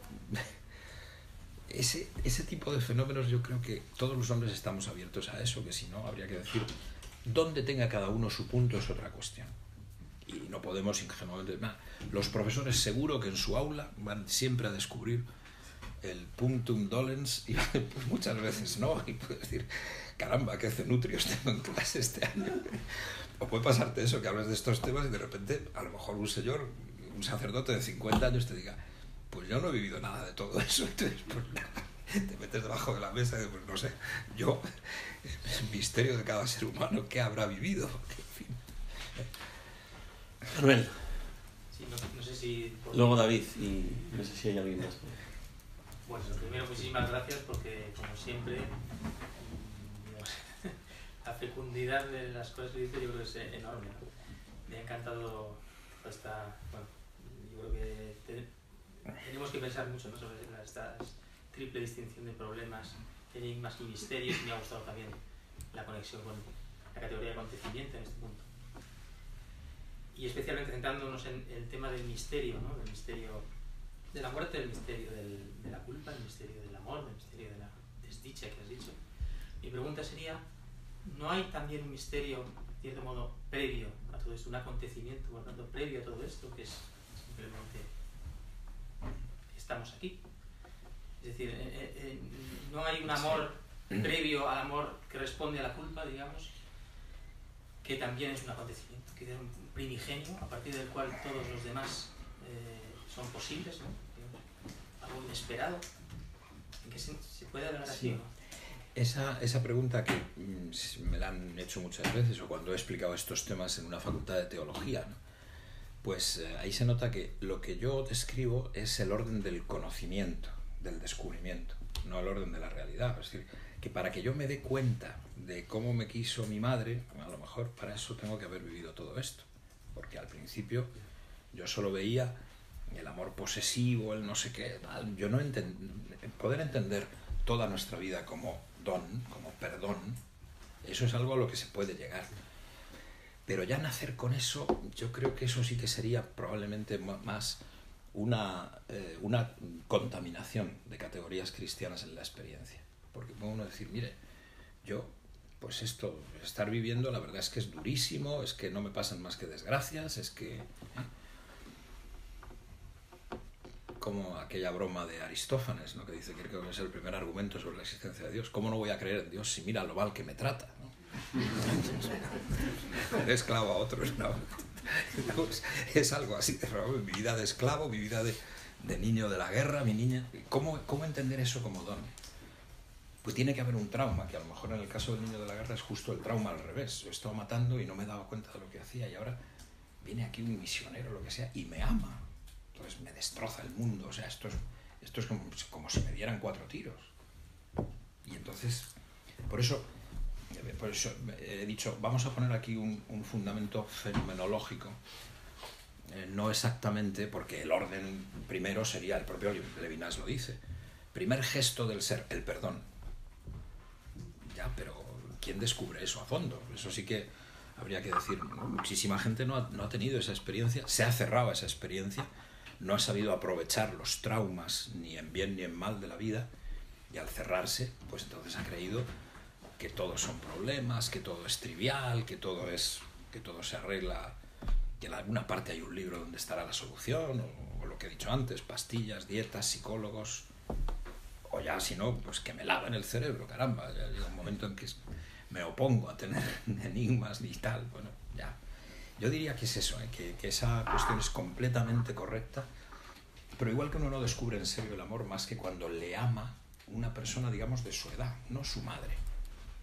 ese, ese tipo de fenómenos yo creo que todos los hombres estamos abiertos a eso, que si no, habría que decir, dónde tenga cada uno su punto es otra cuestión. Y no podemos ingenuamente... Nah, los profesores seguro que en su aula van siempre a descubrir el punctum dolens y pues muchas veces no, y puedes decir, caramba, qué cenutrios tengo en clase este año. O puede pasarte eso, que hables de estos temas y de repente a lo mejor un señor, un sacerdote de cincuenta años te diga, pues yo no he vivido nada de todo eso, entonces pues te metes debajo de la mesa y pues no sé, yo, el misterio de cada ser humano, ¿qué habrá vivido? En fin.
Manuel.
Sí, no, no sé si...
Luego David, y no sé si hay alguien más.
Bueno, lo primero, muchísimas gracias porque, como siempre, la fecundidad de las cosas que dice yo creo que es enorme. Me ha encantado esta... Bueno, yo creo que te, tenemos que pensar mucho, ¿no?, sobre esta triple distinción de problemas, enigmas y misterios. Me ha gustado también la conexión con la categoría de acontecimiento en este punto. Y especialmente centrándonos en el tema del misterio, ¿no?, del misterio de la muerte, del misterio del, de la culpa, del misterio del amor, del misterio de la desdicha que has dicho. Mi pregunta sería, ¿no hay también un misterio, de cierto modo, previo a todo esto, un acontecimiento, por lo tanto, previo a todo esto, que es simplemente estamos aquí? Es decir, eh, eh, ¿no hay un amor previo al amor que responde a la culpa, digamos, que también es un acontecimiento, que es un primigenio a partir del cual todos los demás eh, son posibles, ¿no? Algo inesperado? ¿En qué se, se puede hablar así?
Sí.
¿No?
Esa, esa pregunta que mm, me la han hecho muchas veces, o cuando he explicado estos temas en una facultad de teología, ¿no?, pues eh, ahí se nota que lo que yo describo es el orden del conocimiento, del descubrimiento, no el orden de la realidad. Es decir, que para que yo me dé cuenta de cómo me quiso mi madre, a lo mejor para eso tengo que haber vivido todo esto, porque al principio yo solo veía el amor posesivo, el no sé qué, tal. Yo no entend... poder entender toda nuestra vida como don, como perdón, eso es algo a lo que se puede llegar. Pero ya nacer con eso, yo creo que eso sí que sería probablemente más una, eh, una contaminación de categorías cristianas en la experiencia. Porque puede uno decir, mire, yo, pues esto, estar viviendo, la verdad es que es durísimo, es que no me pasan más que desgracias, es que... ¿eh? Como aquella broma de Aristófanes, ¿no?, que dice que creo que es el primer argumento sobre la existencia de Dios. ¿Cómo no voy a creer en Dios si mira lo mal que me trata, ¿no? De esclavo a otro esclavo. Entonces, es algo así, mi vida de esclavo, mi vida de, de niño de la guerra, mi niña. ¿Cómo, ¿Cómo entender eso como don? Pues tiene que haber un trauma, que a lo mejor en el caso del niño de la guerra es justo el trauma al revés. Yo he estado matando y no me he dado cuenta de lo que hacía, y ahora viene aquí un misionero, lo que sea, y me ama. Entonces me destroza el mundo. O sea, esto es, esto es como, como si me dieran cuatro tiros. Y entonces, por eso, por eso he dicho, vamos a poner aquí un, un fundamento fenomenológico. Eh, no exactamente, porque el orden primero sería, el propio Levinas lo dice, primer gesto del ser, el perdón. Ya, pero ¿quién descubre eso a fondo? Eso sí que habría que decir, ¿no? Muchísima gente no ha, no ha tenido esa experiencia, se ha cerrado esa experiencia, no ha sabido aprovechar los traumas ni en bien ni en mal de la vida, y al cerrarse, pues entonces ha creído que todos son problemas, que todo es trivial, que todo es, que todo se arregla, que en alguna parte hay un libro donde estará la solución, o, o lo que he dicho antes, pastillas, dietas, psicólogos, o ya si no, pues que me laven el cerebro, caramba, ya llega un momento en que me opongo a tener enigmas ni tal, bueno, ya. Yo diría que es eso, ¿eh? que, que esa cuestión es completamente correcta, pero igual que uno no descubre en serio el amor más que cuando le ama una persona, digamos, de su edad, no su madre,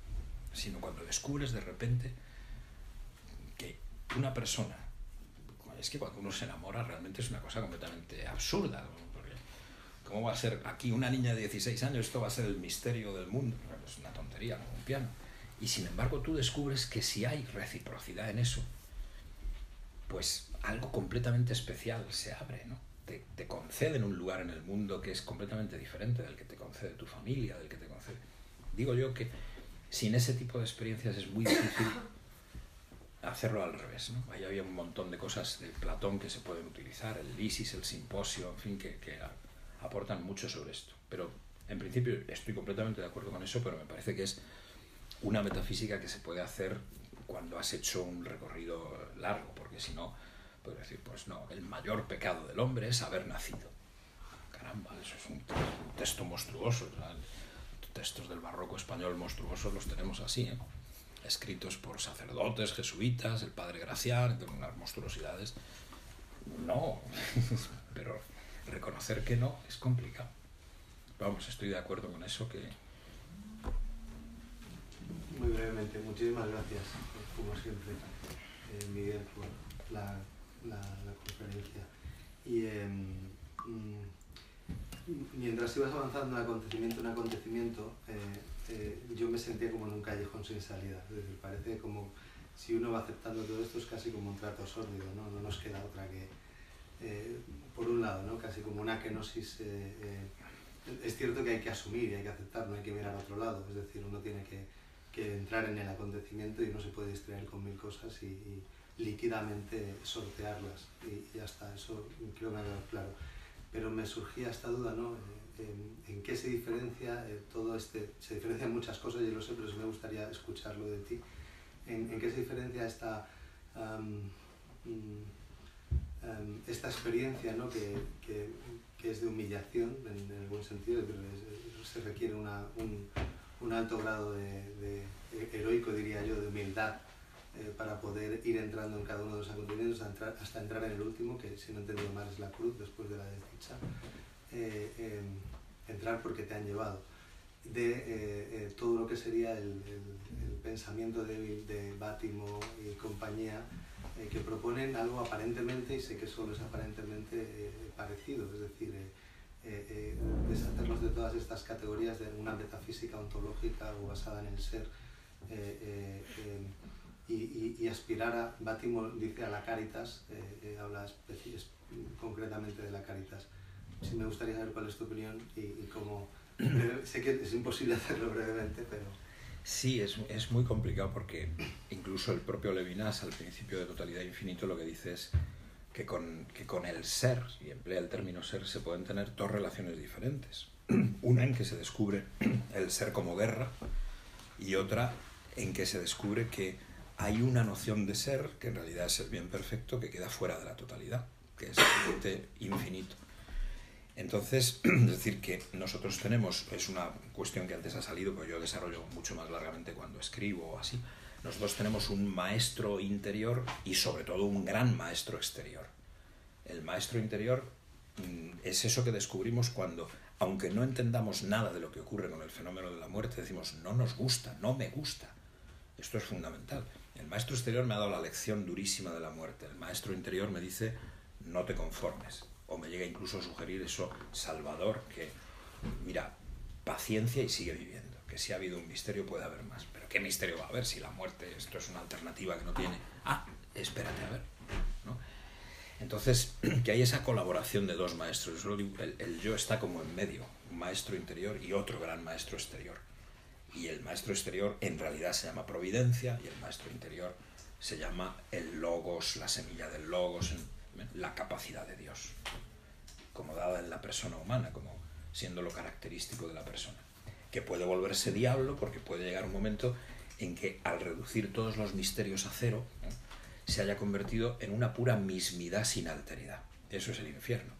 sino cuando descubres de repente que una persona es que cuando uno se enamora realmente es una cosa completamente absurda, ¿no? Porque ¿cómo va a ser aquí una niña de dieciséis años, esto va a ser el misterio del mundo? Bueno, es una tontería, como un piano. Y sin embargo tú descubres que si hay reciprocidad en eso, pues algo completamente especial se abre, ¿no? Te, te conceden un lugar en el mundo que es completamente diferente del que te concede tu familia, del que te concede... Digo yo que sin ese tipo de experiencias es muy difícil hacerlo al revés, ¿no? Ahí había un montón de cosas de Platón que se pueden utilizar, el Lisis, el Simposio, en fin, que, que aportan mucho sobre esto. Pero en principio estoy completamente de acuerdo con eso, pero me parece que es una metafísica que se puede hacer cuando has hecho un recorrido largo, porque si no, puedes decir, pues no, el mayor pecado del hombre es haber nacido. Caramba, eso es un, un texto monstruoso, ¿sabes? Textos del barroco español monstruosos los tenemos así, ¿eh? Escritos por sacerdotes, jesuitas, el padre Gracián, unas monstruosidades. No, pero reconocer que no es complicado. Vamos, estoy de acuerdo con eso que...
Muy brevemente, muchísimas gracias, como siempre, eh, Miguel, por la, la, la conferencia. Y eh, mm, mientras ibas avanzando de acontecimiento en acontecimiento, eh, eh, yo me sentía como en un callejón sin salida. Es decir, parece como si uno va aceptando todo esto, es casi como un trato sórdido, ¿no? No nos queda otra que, eh, por un lado, ¿no? Casi como una kenosis. Eh, eh, es cierto que hay que asumir y hay que aceptar, no hay que mirar a otro lado. Es decir, uno tiene que, que entrar en el acontecimiento y no se puede distraer con mil cosas y, y líquidamente sortearlas. Y, y hasta eso creo que me ha quedado claro. Pero me surgía esta duda, ¿no? En, en qué se diferencia eh, todo este... Se diferencian muchas cosas, yo lo sé, pero sí me gustaría escucharlo de ti. En, en qué se diferencia esta, um, um, esta experiencia, ¿no? que, que, que es de humillación, en, en algún sentido, pero es, se requiere una, un, un alto grado de, de heroico, diría yo, de humildad, eh, para poder ir entrando en cada uno de los acontecimientos hasta entrar, hasta entrar en el último, que si no he entendido mal es la cruz, después de la desdicha. Eh, eh, entrar porque te han llevado. De eh, eh, todo lo que sería el, el, el pensamiento débil de Bátimo y compañía, eh, que proponen algo aparentemente, y sé que solo es aparentemente eh, parecido, es decir, eh, eh, eh, deshacernos de todas estas categorías de una metafísica ontológica o basada en el ser, eh, eh, eh, y, y, y aspirar a, Bátimo dice a la caritas, eh, eh, habla especies, concretamente de la caritas. Sí, me gustaría saber cuál es tu opinión y, y cómo... Sé que es imposible hacerlo brevemente, pero...
Sí, es, es muy complicado porque incluso el propio Levinas, al principio de Totalidad Infinito, lo que dice es que con, que con el ser, y emplea el término ser, se pueden tener dos relaciones diferentes. Una en que se descubre el ser como guerra y otra en que se descubre que hay una noción de ser, que en realidad es el bien perfecto, que queda fuera de la totalidad, que es realmente infinito. Entonces, es decir, que nosotros tenemos, es una cuestión que antes ha salido, pero yo desarrollo mucho más largamente cuando escribo o así, nosotros tenemos un maestro interior y sobre todo un gran maestro exterior. El maestro interior es eso que descubrimos cuando, aunque no entendamos nada de lo que ocurre con el fenómeno de la muerte, decimos, no nos gusta, no me gusta. Esto es fundamental. El maestro exterior me ha dado la lección durísima de la muerte. El maestro interior me dice, no te conformes. O me llega incluso a sugerir eso, Salvador, que mira, paciencia y sigue viviendo, que si ha habido un misterio puede haber más, pero ¿qué misterio va a haber si la muerte, esto es una alternativa que no tiene? Ah, espérate a ver, ¿no? Entonces, que hay esa colaboración de dos maestros, el, el yo está como en medio, un maestro interior y otro gran maestro exterior, y el maestro exterior en realidad se llama providencia y el maestro interior se llama el logos, la semilla del logos, la capacidad de Dios, como dada en la persona humana, como siendo lo característico de la persona, que puede volverse diablo porque puede llegar un momento en que al reducir todos los misterios a cero, ¿no?, se haya convertido en una pura mismidad sin alteridad. Eso es el infierno.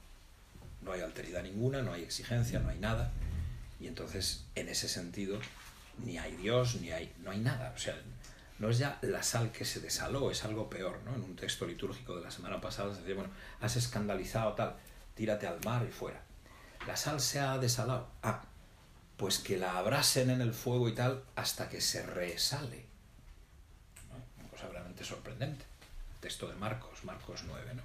No hay alteridad ninguna, no hay exigencia, no hay nada, y entonces en ese sentido ni hay Dios, ni hay, no hay nada. O sea, no es ya la sal que se desaló, es algo peor, ¿no? En un texto litúrgico de la semana pasada se decía, bueno, has escandalizado tal, tírate al mar y fuera. La sal se ha desalado. Ah, pues que la abrasen en el fuego y tal hasta que se resale. ¿No? Una cosa realmente sorprendente. texto de Marcos, Marcos nueve, ¿no?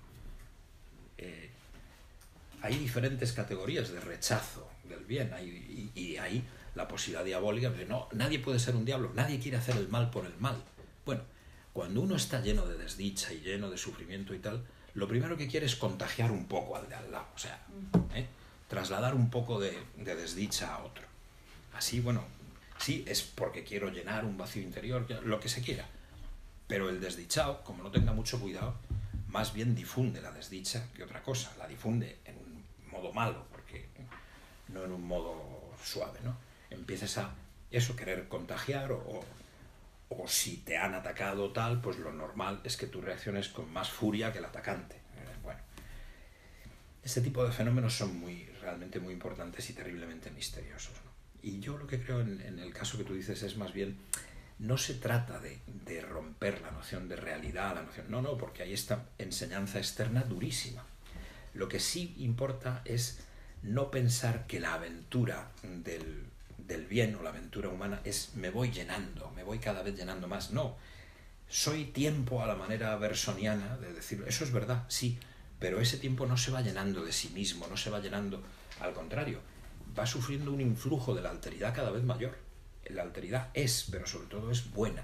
Eh, hay diferentes categorías de rechazo del bien, hay, y, y hay la posibilidad diabólica de no, nadie puede ser un diablo, nadie quiere hacer el mal por el mal. Bueno, cuando uno está lleno de desdicha y lleno de sufrimiento y tal, lo primero que quiere es contagiar un poco al de al lado, o sea, ¿eh? trasladar un poco de, de desdicha a otro. Así, bueno, sí, es porque quiero llenar un vacío interior, lo que se quiera, pero el desdichado, como no tenga mucho cuidado, más bien difunde la desdicha que otra cosa, la difunde en un modo malo, porque no en un modo suave, ¿no? Empiezas a eso, querer contagiar, o, o, o si te han atacado tal, pues lo normal es que tú reacciones con más furia que el atacante. Eh, bueno, este tipo de fenómenos son muy, realmente muy importantes y terriblemente misteriosos, ¿no? Y yo lo que creo en, en el caso que tú dices es más bien, no se trata de, de romper la noción de realidad, la noción, no, no, porque hay esta enseñanza externa durísima. Lo que sí importa es no pensar que la aventura del, del bien o la aventura humana es me voy llenando, me voy cada vez llenando más. No, soy tiempo a la manera bersoniana de decir, eso es verdad, sí, pero ese tiempo no se va llenando de sí mismo, no se va llenando, al contrario, va sufriendo un influjo de la alteridad cada vez mayor. La alteridad es, pero sobre todo es buena.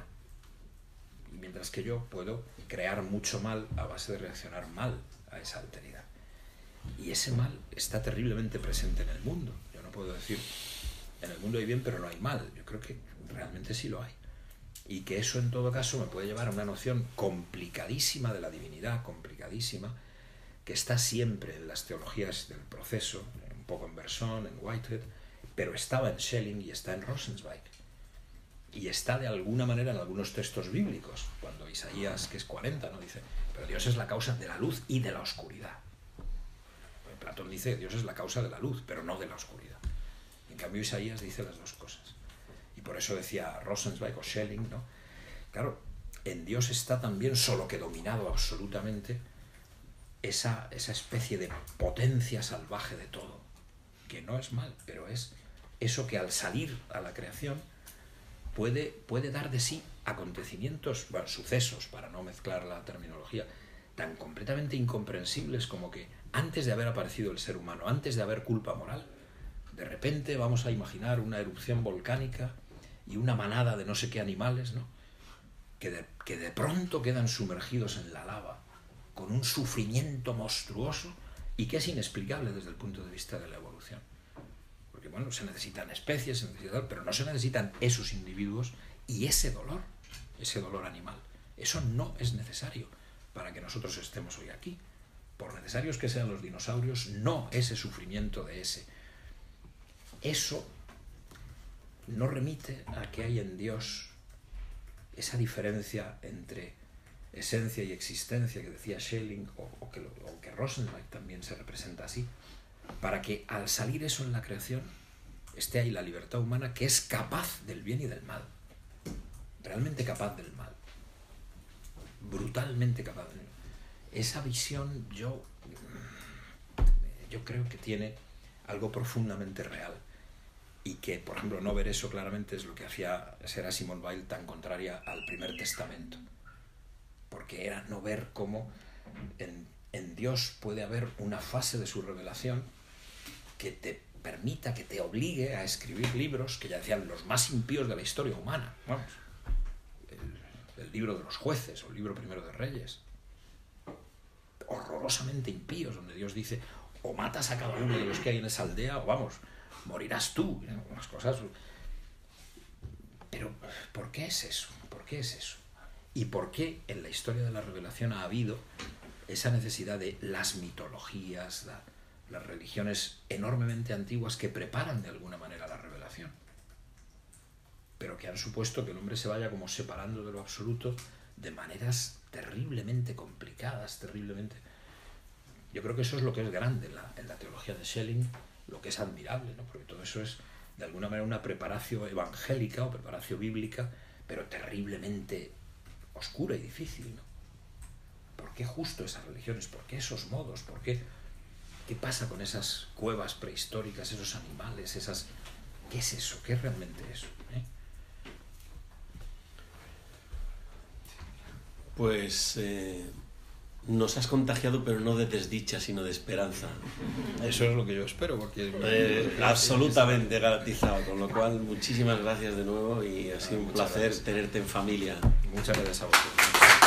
Y mientras que yo puedo crear mucho mal a base de reaccionar mal a esa alteridad. Y ese mal está terriblemente presente en el mundo. Yo no puedo decir, en el mundo hay bien, pero no hay mal. Yo creo que realmente sí lo hay. Y que eso en todo caso me puede llevar a una noción complicadísima de la divinidad, complicadísima, que está siempre en las teologías del proceso, un poco en Bergson, en Whitehead, pero estaba en Schelling y está en Rosenzweig. Y está de alguna manera en algunos textos bíblicos, cuando Isaías, que es cuarenta, ¿no? Dice, pero Dios es la causa de la luz y de la oscuridad. Platón dice que Dios es la causa de la luz, pero no de la oscuridad. En cambio Isaías dice las dos cosas. Y por eso decía Rosenzweig o Schelling, ¿no? Claro, en Dios está también, solo que dominado absolutamente, esa, esa especie de potencia salvaje de todo, que no es mal, pero es eso que al salir a la creación puede, puede dar de sí acontecimientos, bueno, sucesos, para no mezclar la terminología, tan completamente incomprensibles como que antes de haber aparecido el ser humano, antes de haber culpa moral, de repente vamos a imaginar una erupción volcánica y una manada de no sé qué animales, ¿no? que, de, que de pronto quedan sumergidos en la lava con un sufrimiento monstruoso y que es inexplicable desde el punto de vista de la evolución. Porque bueno, se necesitan especies, se necesitan, pero no se necesitan esos individuos y ese dolor, ese dolor animal. Eso no es necesario para que nosotros estemos hoy aquí. Por necesarios que sean los dinosaurios, no ese sufrimiento de ese. Eso no remite a que hay en Dios esa diferencia entre esencia y existencia que decía Schelling, o, o, que, o que Rosenzweig también se representa así, para que al salir eso en la creación esté ahí la libertad humana que es capaz del bien y del mal, realmente capaz del mal, brutalmente capaz del mal. Esa visión yo, yo creo que tiene algo profundamente real y que, por ejemplo, no ver eso claramente es lo que hacía ser a Simone Weil tan contraria al primer testamento, porque era no ver cómo en, en Dios puede haber una fase de su revelación que te permita, que te obligue a escribir libros que ya decían los más impíos de la historia humana, vamos, el, el libro de los jueces o el libro primero de Reyes, horrorosamente impíos, donde Dios dice o matas a cada uno de los que hay en esa aldea o vamos, morirás tú, ¿no? Unas cosas. Pero ¿por qué es eso? ¿Por qué es eso? ¿Y por qué en la historia de la revelación ha habido esa necesidad de las mitologías, la, las religiones enormemente antiguas que preparan de alguna manera la revelación, pero que han supuesto que el hombre se vaya como separando de lo absoluto de maneras terriblemente complicadas, terriblemente... Yo creo que eso es lo que es grande en la, en la teología de Schelling, lo que es admirable, ¿no? Porque todo eso es de alguna manera una preparación evangélica o preparación bíblica, pero terriblemente oscura y difícil, ¿no? ¿Por qué justo esas religiones? ¿Por qué esos modos? ¿Por qué? ¿Qué pasa con esas cuevas prehistóricas, esos animales, esas... ¿Qué es eso? ¿Qué es realmente eso? ¿Eh?
Pues eh, nos has contagiado, pero no de desdicha, sino de esperanza.
Eso es lo que yo espero, porque...
Eh, absolutamente garantizado, con lo cual muchísimas gracias de nuevo y ha sido un
Muchas
placer
gracias.
tenerte en familia.
Muchas gracias a vosotros.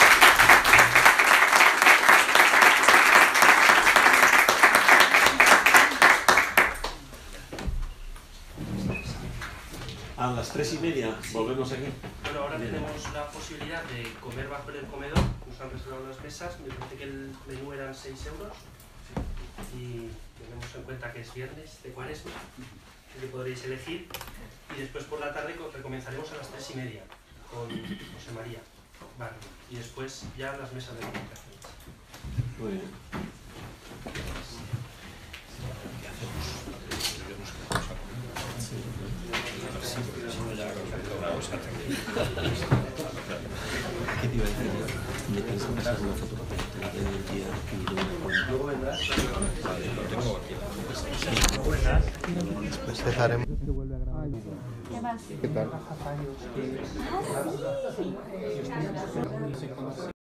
A las tres y media volvemos aquí.
Bueno, ahora
Bien.
tenemos la posibilidad de comer bajo en el comedor, nos han reservado las mesas, me parece que el menú eran seis euros y tenemos en cuenta que es viernes de Cuaresma, que podréis elegir, y después por la tarde co- recomenzaremos a las tres y media con José María Barrio y después ya las mesas de comunicaciones.
Muy bien. ¿Qué te iba a decir yo? Me tienes que pasar una fotografía del día y de una
Luego vendrás.
Vale, lo tengo aquí.
Después dejaremos.
¿Qué tal?